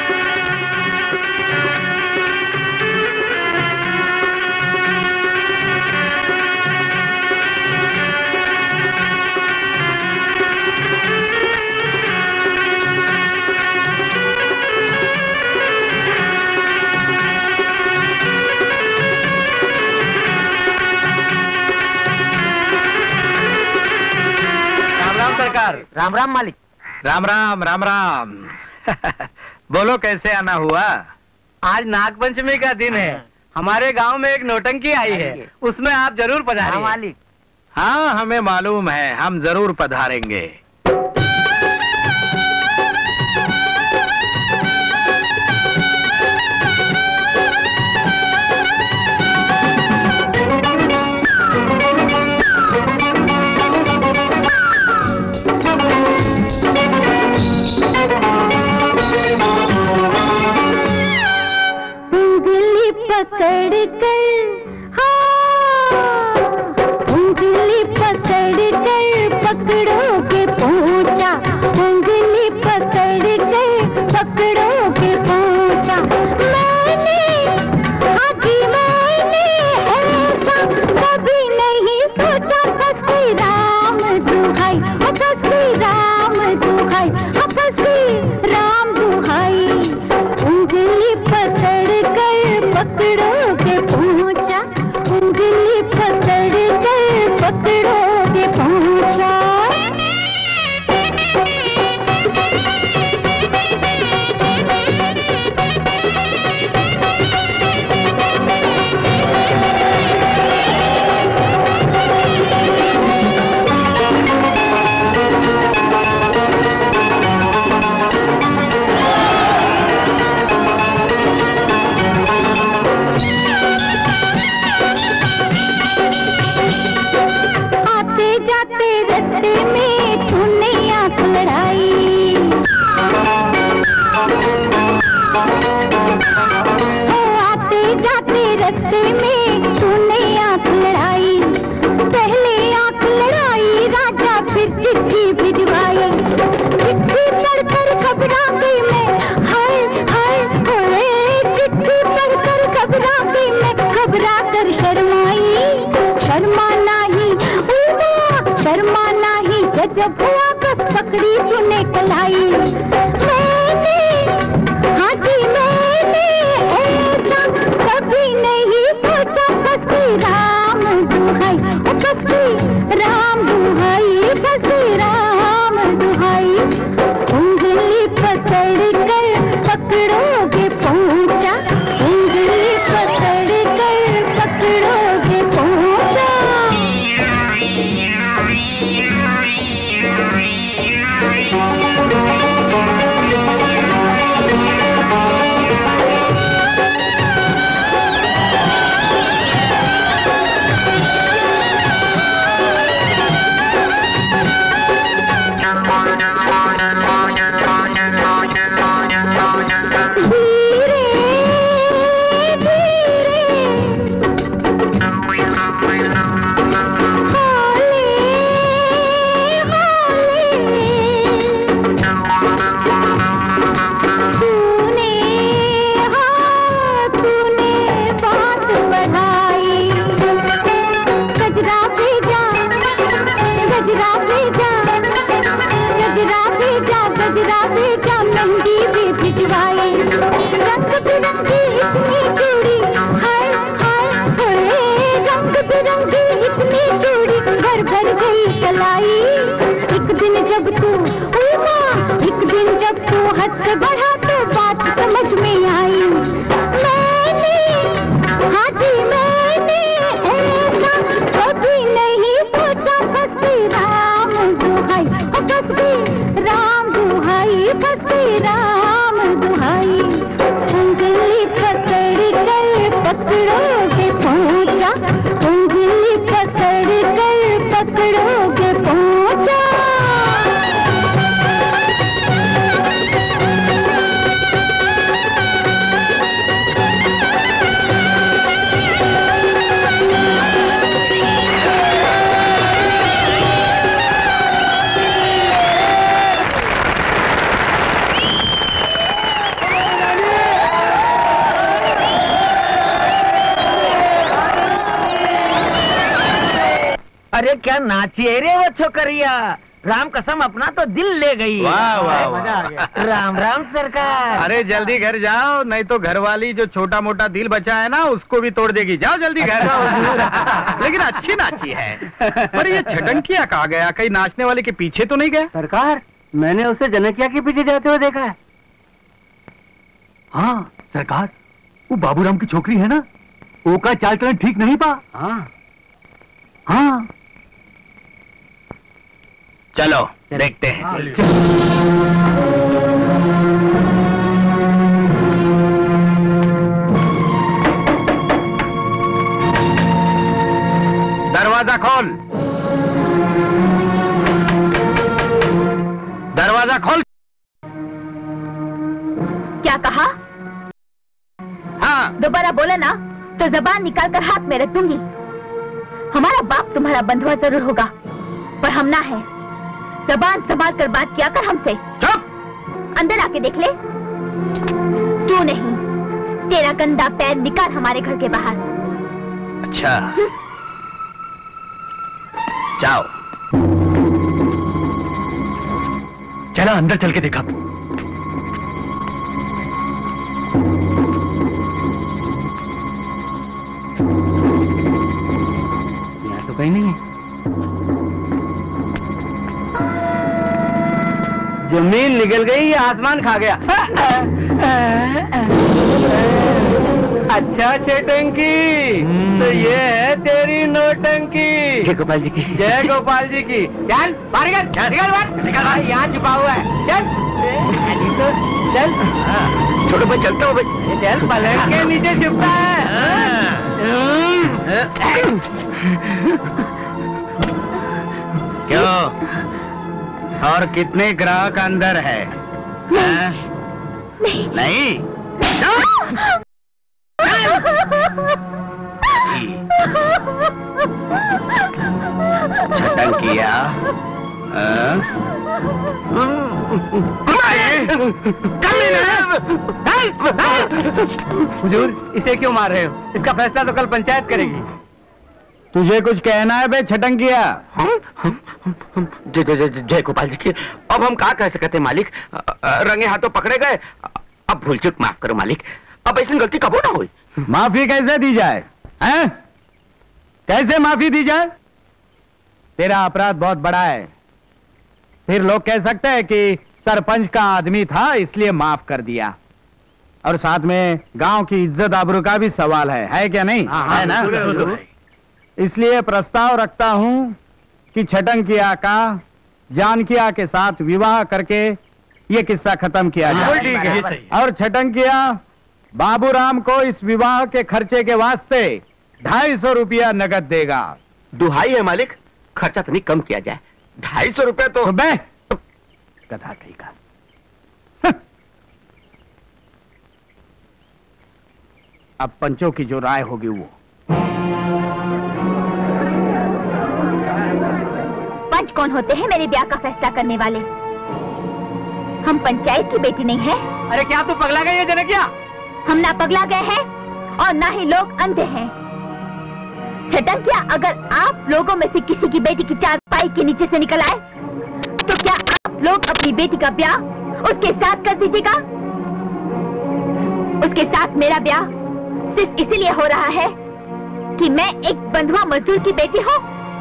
नमस्कार। राम राम मालिक। राम राम राम राम। बोलो कैसे आना हुआ? आज नागपंचमी का दिन है, हमारे गांव में एक नौटंकी आई है, उसमें आप जरूर पधारिए। मालिक। हाँ हमें मालूम है, हम जरूर पधारेंगे। पकड़ कर हाँ, उंगली पकड़ कर पकड़ो के पहुंचा, उंगली पकड़ कर पकड़ो के पहुंचा। मैंने हाजी मैंने ऐसा कभी नहीं सोचा, बस राम दुहाई, बस राम दुहाई, बस राम दुहाई। उंगली पकड़ कर पकड़ो के पहुंचा, उंगली पकड़ कर पकड़ो के पहुंचा। रस्ते में तूने आंख लड़ाई, पहले आंख लड़ाई राजा, फिर चिट्ठी भिजवाई। चिट्ठी पढ़कर घबरा गई मैं, हाय हाय हाय। चिट्ठी पढ़कर घबरा गई मैं, घबरा कर शर्माई। शर्मा नहीं उल्टा शर्मा नहीं, जब हुआ बस पकड़ी तूने कलाई। मैंने हाजी मैंने ऐसा कभी नहीं सोचा, बस राम दुहाई, बस राम दुहाई, बस राम दुहाई। उंगली पकड़ कर पकड़ोगे पहुंचा, उंगली पकड़ कर पकड़ोगे पहुंचा। एक दिन जब तू उल्टा, एक दिन जब तू हद से बढ़ा तो बात समझ में आई। मैंने हाजी मैंने ऐसा कभी नहीं सोचा, बस राम दुहाई, बस राम दुहाई, बस राम दुहाई। उंगली पकड़ कर पकड़ोगे पहुंचा, उंगली पकड़ कर पकड़ोगे पहुंचा। अरे क्या नाचिए रे वो छोकरिया, राम कसम अपना तो दिल ले गई। वाह वाह वाह। मजा आ गया। राम राम सरकार। अरे जल्दी घर जाओ, नहीं तो घर वाली जो छोटा मोटा दिल बचा है ना उसको भी तोड़ देगी। जाओ जल्दी घर। लेकिन अच्छी नाची है। पर ये छटंकिया कहाँ गया? कहीं नाचने वाले के पीछे तो नहीं गया? सरकार मैंने उसे जनकिया के पीछे जाते हुए देखा है। हाँ सरकार, वो बाबूराम की छोकरी है ना, वो का चाल चलन ठीक नहीं पा। हाँ हाँ चलो देखते हैं। दरवाजा खोल, दरवाजा खोल। क्या कहा? हाँ दोबारा बोला ना तो जबान निकाल कर हाथ में रख दूंगी। हमारा बाप तुम्हारा बंधुआ जरूर होगा, पर हम ना है। जबान संभाल कर बात किया कर हमसे। चुप। अंदर आके देख ले। तू नहीं, तेरा गंदा पैर निकाल हमारे घर के बाहर। अच्छा जाओ। चला अंदर चल के देखा। यहाँ तो कहीं नहीं है। जमीन निकल गई, आसमान खा गया। अच्छा छटंकी, तो ये है तेरी नौटंकी। जय गोपाल जी की। जय गोपाल जी की। चल बाहर निकल, निकल बाहर, निकल बाहर। यहाँ छुपा हुआ है। चल तो चल। छोटो भाई चलता हूँ भाई। चल पलंग के नीचे छुपा है। क्यों? और कितने ग्राहक अंदर है? नहीं, नहीं? छटंकिया, हुजूर इसे क्यों मार रहे हो? इसका फैसला तो कल पंचायत करेगी। तुझे कुछ कहना है बे छटंकिया? जय जय जय गोपाल जी की। अब हम क्या कह सकते हैं मालिक? रंगे हाथों पकड़े गए। अब भूल चूक माफ करो मालिक, अब ऐसी गलती कबो ना हुई। माफी कैसे दी जाए? हैं? कैसे माफी दी जाए? तेरा अपराध बहुत बड़ा है। फिर लोग कह सकते हैं कि सरपंच का आदमी था इसलिए माफ कर दिया, और साथ में गांव की इज्जत आबरू का भी सवाल है, है क्या नहीं? है ना? इसलिए प्रस्ताव रखता हूं कि छटंकिया का जानकिया के साथ विवाह करके ये किस्सा खत्म किया जाए। ठीक है। और छटंकिया बाबूराम को इस विवाह के खर्चे के वास्ते ढाई सौ रुपया नगद देगा। दुहाई है मालिक, खर्चा तो नहीं कम किया जाए। ढाई सौ रुपया तो बे कथा कही का। अब पंचों की जो राय होगी वो। पंच कौन होते हैं मेरे ब्याह का फैसला करने वाले? हम पंचायत की बेटी नहीं है। अरे क्या तू पगला गई है जनकिया? हम ना पगला गए हैं और ना ही लोग अंधे हैं। छटंकिया, अगर आप लोगों में से किसी की बेटी की चारपाई के नीचे से निकल आए तो क्या आप लोग अपनी बेटी का ब्याह उसके साथ कर दीजिएगा? उसके साथ मेरा ब्याह सिर्फ इसीलिए हो रहा है कि मैं एक बंधुआ मजदूर की बेटी हूँ।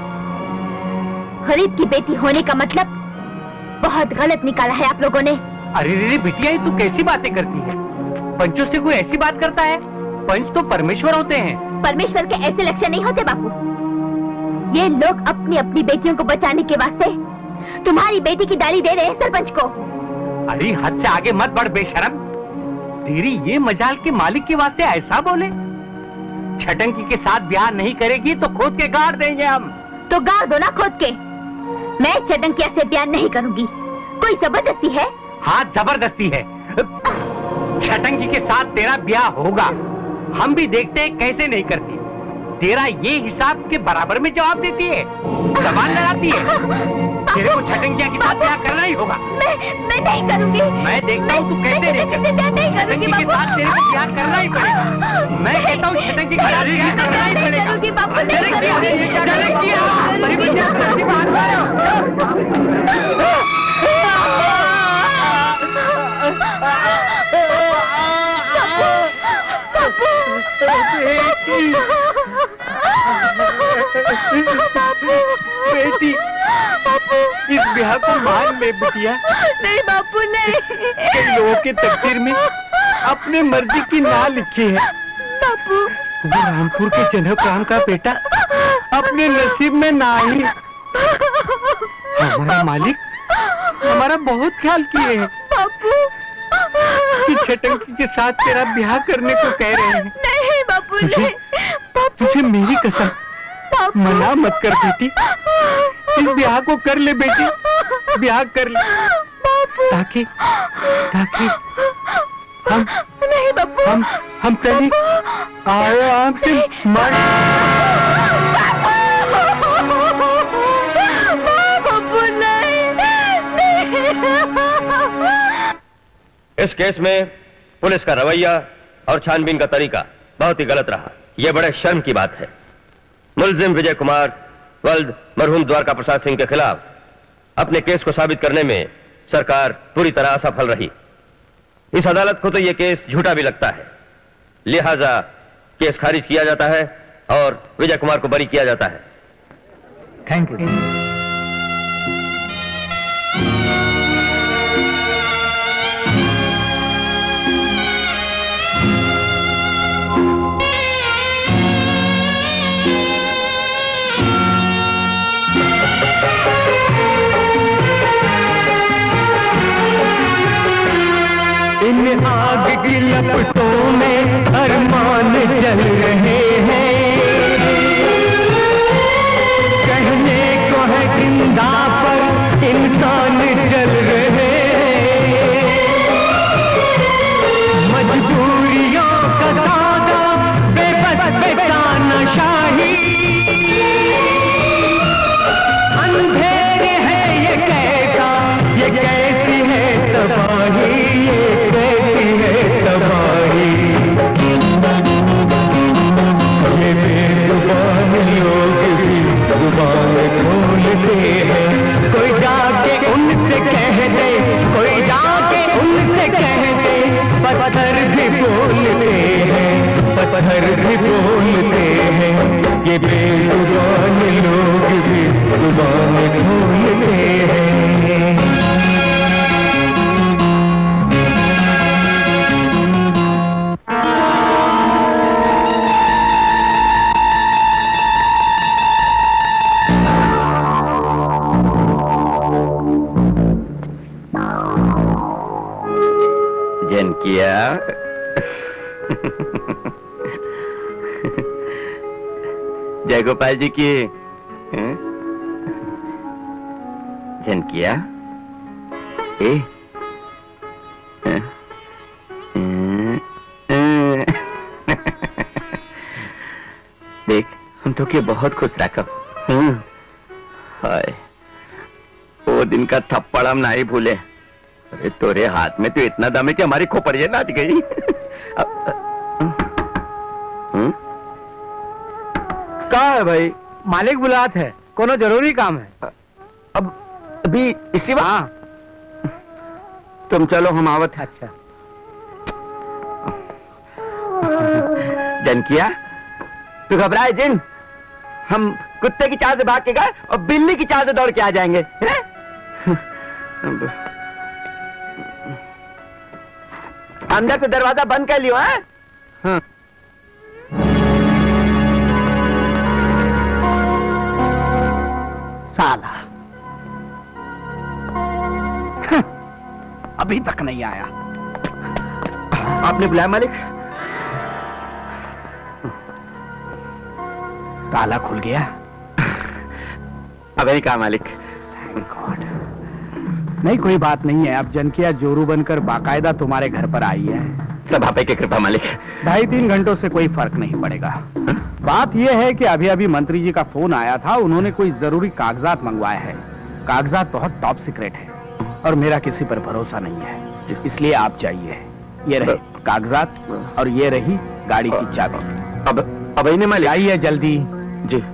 गरीब की बेटी होने का मतलब बहुत गलत निकाला है आप लोगों ने। अरे रे बिटिया, ये तू कैसी बातें करती है? पंचों से कोई ऐसी बात करता है? पंच तो परमेश्वर होते हैं। परमेश्वर के ऐसे लक्षण नहीं होते बापू। ये लोग अपनी अपनी बेटियों को बचाने के वास्ते तुम्हारी बेटी की डाली दे रहे हैं सरपंच को। अरे हद से आगे मत बढ़ बेशरम। तेरी ये मजाल के मालिक के वास्ते ऐसा बोले? छटंकी के साथ ब्याह नहीं करेगी तो खोद के गाड़ देंगे हम। तो गाड़ दो ना खोद के। मैं छटंकिया से ब्याह नहीं करूंगी। कोई जबरदस्ती है? हाँ जबरदस्ती है। छटंकी के साथ तेरा ब्याह होगा। हम भी देखते हैं कैसे नहीं करती। तेरा ये हिसाब के बराबर में जवाब देती है, जबान लड़ाती है। तेरे को छटंकिया के साथ ब्याह करना ही होगा। मैं मैं नहीं करूंगी। मैं देखता हूँ तू कैसे नहीं करती। छटंकी के साथ तेरे को ब्याह करना ही पड़ेगा। मैं कहता हूँ छटंकी के साथ ब्याह करना ही पड़ेगा। बेटी, इस ब्याह को मान ले बिटिया। नहीं बापू नहीं। कई लोगों के तकदीर में अपने मर्जी की ना लिखी है बापू। वो रामपुर के जनक राम का बेटा अपने नसीब में ना ही। हमारा मालिक हमारा बहुत ख्याल किए हैं बापू। कि छटंकी के साथ तेरा ब्याह करने को कह रहे हैं। नहीं बापू नहीं। तुझे मेरी कसम, मना मत कर बेटी, इस ब्याह को कर ले बेटी, ब्याह कर ले ताकि ताकि हम नहीं बापू, हम हम पहले आराम से मर। बापू नहीं, इस केस में पुलिस का रवैया और छानबीन का तरीका बहुत ही गलत रहा। यह बड़े शर्म की बात है। मुलजिम विजय कुमार वल्द मरहूम द्वारका प्रसाद सिंह के खिलाफ अपने केस को साबित करने में सरकार पूरी तरह असफल रही। इस अदालत को तो यह केस झूठा भी लगता है, लिहाजा केस खारिज किया जाता है और विजय कुमार को बरी किया जाता है। Thank you. इन आग की लपटों में अरमान जल रहे हैं, कहने को है जिंदा पर इंसान जल रहे हैं। मजबूरियों का दादा बेबस बेगाना शाही, अंधेर है ये कैसा, ये कैसी है तबाही, जुबान खोलते हैं। कोई जाके उनसे कह दे, कोई जाके उनसे कह दे, पत्थर भी बोलते हैं, पत्थर भी बोलते हैं। ये बेजुबान लोग भी जुबान खोलते हैं। किया जय गोपाल जी की जन किया ए देख हम तो के बहुत खुश रखा। हाय वो दिन का थप्पड़ हम नहीं भूले। अरे तोरे हाथ में तो इतना दम है कि हमारी खोपड़ियां नाच गई। कहा है भाई? मालिक बुलात है, कोनो जरूरी काम है। अब अभी इसी वक्त? हाँ। तुम चलो हम आवत है। अच्छा जन किया तू घबराए जिन, हम कुत्ते की चाल से भाग के गए और बिल्ली की चाल से दौड़ के आ जाएंगे। अंदर से दरवाजा बंद कर लियो है? हाँ। साला अभी तक नहीं आया। आपने बुलाया मालिक? ताला खुल गया? अब नहीं कहा मालिक। नहीं कोई बात नहीं है। अब जनकिया जोरू बनकर बाकायदा तुम्हारे घर पर आई है। सब आपे की कृपा मालिक। ढाई तीन घंटों से कोई फर्क नहीं पड़ेगा। हा? बात यह है कि अभी अभी मंत्री जी का फोन आया था, उन्होंने कोई जरूरी कागजात मंगवाए हैं। कागजात बहुत टॉप सीक्रेट है और मेरा किसी पर भरोसा नहीं है, इसलिए आप जाइए। ये रहे कागजात और ये रही गाड़ी की चाबी। अब अब इन्हें मालिक आइए जल्दी। जी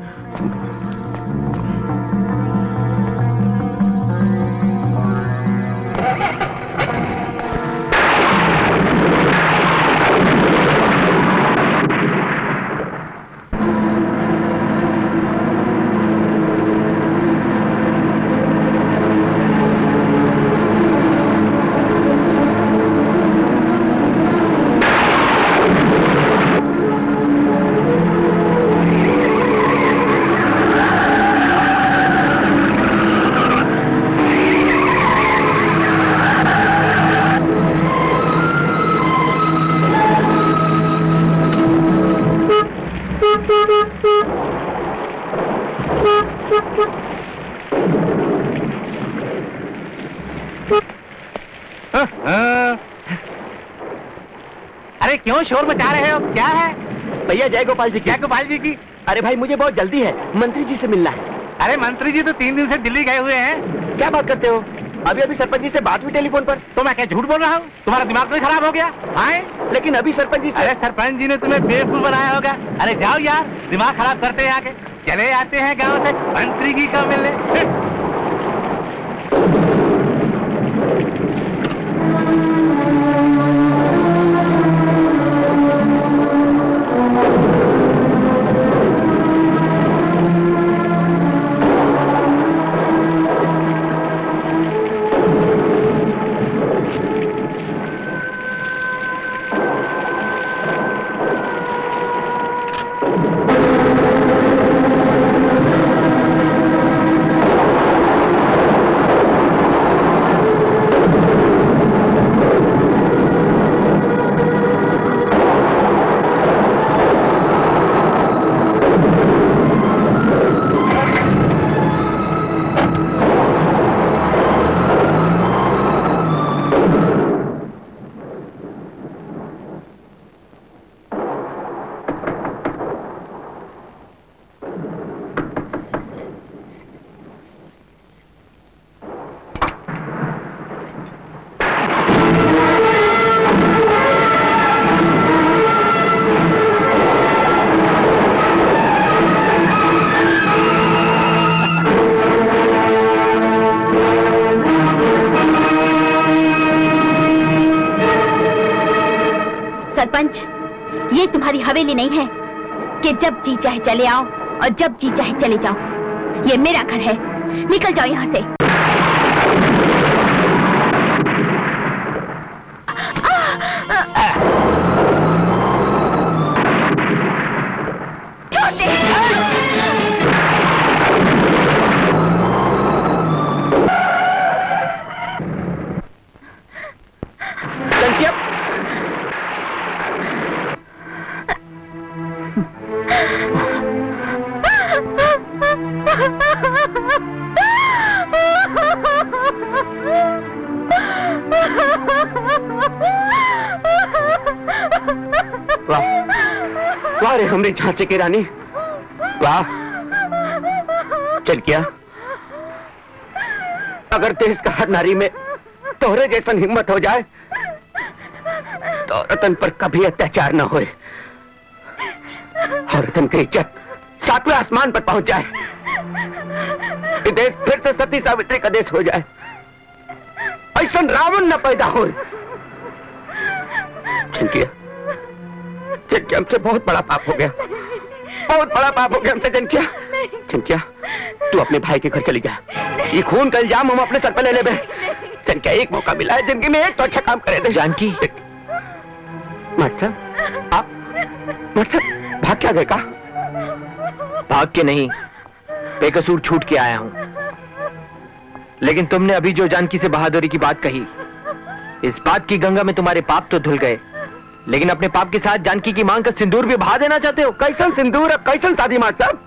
क्यों शोर मचा रहे हो? क्या है भैया? जय गोपाल जी की। जय गोपाल जी की। अरे भाई मुझे बहुत जल्दी है, मंत्री जी से मिलना है। अरे मंत्री जी तो तीन दिन से दिल्ली गए हुए हैं। क्या बात करते हो? अभी अभी सरपंच जी से बात हुई टेलीफोन पर। तो मैं क्या झूठ बोल रहा हूँ? तुम्हारा दिमाग तो खराब हो गया? आए? लेकिन अभी सरपंच जी से। अरे सरपंच जी ने तुम्हें बेवकूफ बनाया होगा। अरे जाओ यार, दिमाग खराब करते हैं आके। चले आते हैं गांव से मंत्री जी का मिलने। ये तुम्हारी हवेली नहीं है कि जब जी चाहे चले आओ और जब जी चाहे चले जाओ। ये मेरा घर है, निकल जाओ यहाँ से। हमरी झांसी की रानी, वाह। चल क्या अगर देश का हर नारी में तोहरे जैसन हिम्मत हो जाए तो रतन पर कभी अत्याचार न होए और रतन की इज्जत सातवें आसमान पर पहुंच जाए। कि देश फिर से सती सावित्री का देश हो जाए, ऐसा रावण न पैदा हो। जनकिया, जनकिया हमसे बहुत बड़ा पाप हो गया, बहुत बड़ा पाप हो गया हमसे। जनकिया, जनकिया तू अपने भाई के घर चली जा। ये खून का इल्जाम हम अपने सर पे ले ले। जनकिया एक मौका मिला है जिंदगी में, एक तो अच्छा काम करे दे। जानकी, मट साहब आप मट साहब भाग क्या गए? का भाग के नहीं, बेकसूर छूट के आया हूं। लेकिन तुमने अभी जो जानकी से बहादुरी की बात कही, इस बात की गंगा में तुम्हारे पाप तो धुल गए, लेकिन अपने पाप के साथ जानकी की मांग का सिंदूर भी बहा देना चाहते हो। कैसन सिंदूर, कैसन शादी माट साहब?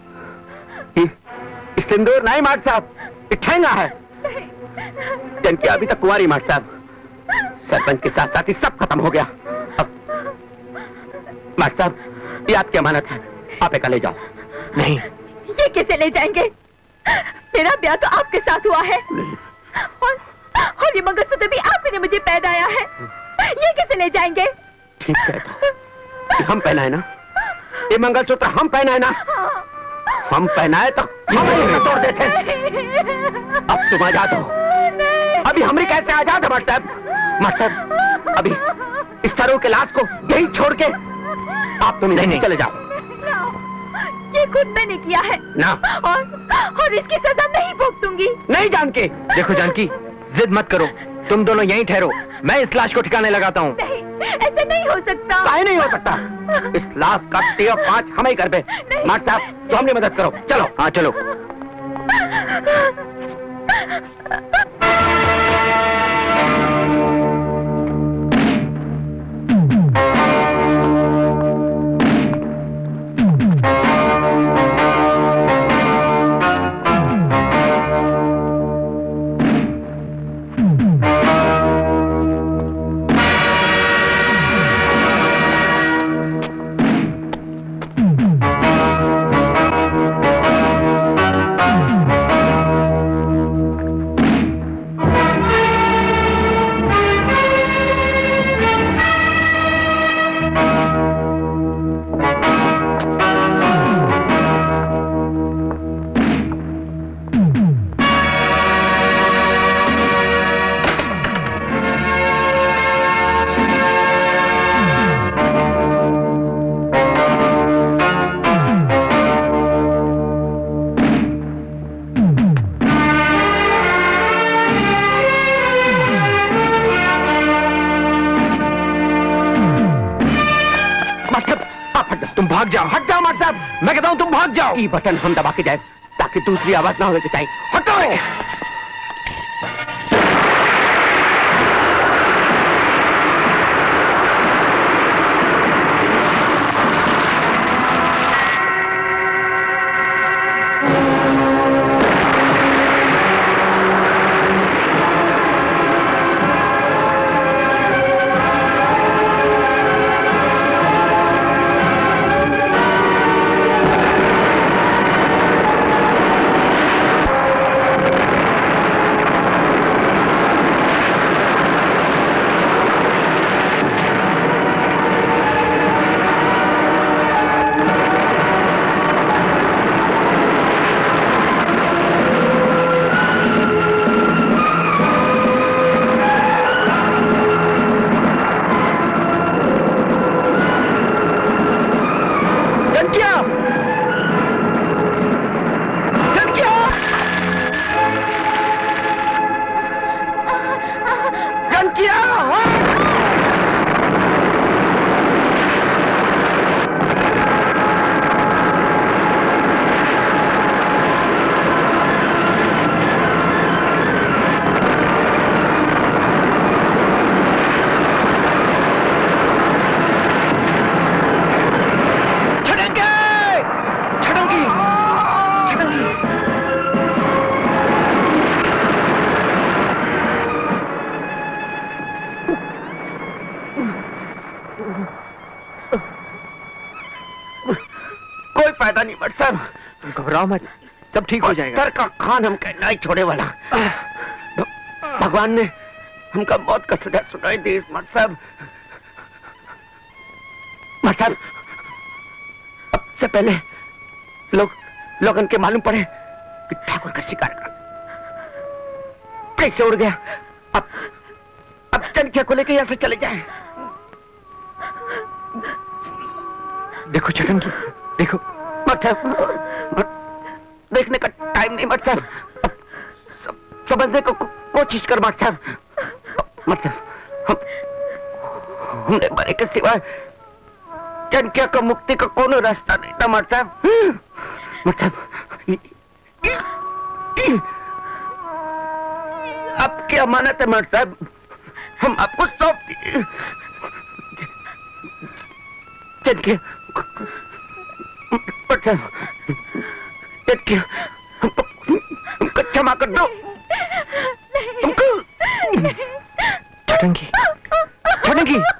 इस सिंदूर नहीं माट साहब, ठेंगा है। जानकी अभी तक कुंवारी माट साहब, सरपंच के साथ साथ ही सब खत्म हो गया। अब माट साहब ये आपकी अमानत है, आप एक ले जाओ। नहीं, ये कैसे ले जाएंगे? मेरा ब्याह तो आपके साथ हुआ है और, और ये मंगलसूत्र भी आप ही ने मुझे पहनाया है, ये कैसे ले जाएंगे? ठीक है तो हम पहनाए ना, ये मंगलसूत्र हम पहनाए ना, हम पहनाए तो हम ही तोड़ देते। अब तुम आजाद हो। अभी हमरी कैसे आजाद है मट साहब? मट साहब अभी इस सरों के लाश को यही छोड़ के आप तुम नहीं, नहीं चले जाओ। ये खुद मैंने किया है ना, और, और इसकी सजा नहीं भुगतूंगी। नहीं जानकी। देखो जानकी, जिद मत करो, तुम दोनों यहीं ठहरो, मैं इस लाश को ठिकाने लगाता हूँ। नहीं, ऐसा नहीं हो सकता। काहे नहीं हो सकता? इस लाश का तेरह पांच हम ही कर दे। माट साहब तो हमने मदद करो, चलो। हाँ चलो। तुम भाग जाओ। हट जाओ मास्टर साहब, मैं कहता हूँ तुम भाग जाओ। ई बटन हम दबा के जाए ताकि दूसरी आवाज ना होने के चाहिए। हटो। घबराओ मत, सब ठीक हो जाएगा। सर का खान हम नहीं छोड़े वाला। भगवान ने हमका मौत का सजा सुनाई दी। मट साहब, मट साहब, अब से पहले लोग लोगन के मालूम पड़े कि ठाकुर का शिकार कैसे उड़ गया। अब अब चंकिया को लेके यहां से चले जाएं। देखो छटन की, देखो। मत साहब, देखने का टाइम नहीं मत साहब, समझने को कोशिश कर मत साहब। मत साहब, हम हमने मरे के सिवाय चंकिया का मुक्ति का कोनो रास्ता नहीं था मत साहब। मत साहब, आपकी अमानत है मत साहब, हम आपको सौंप चंकिया। मत साहब, चंकिया हमको हमको क्षमा कर दो। छटंकी, छटंकी।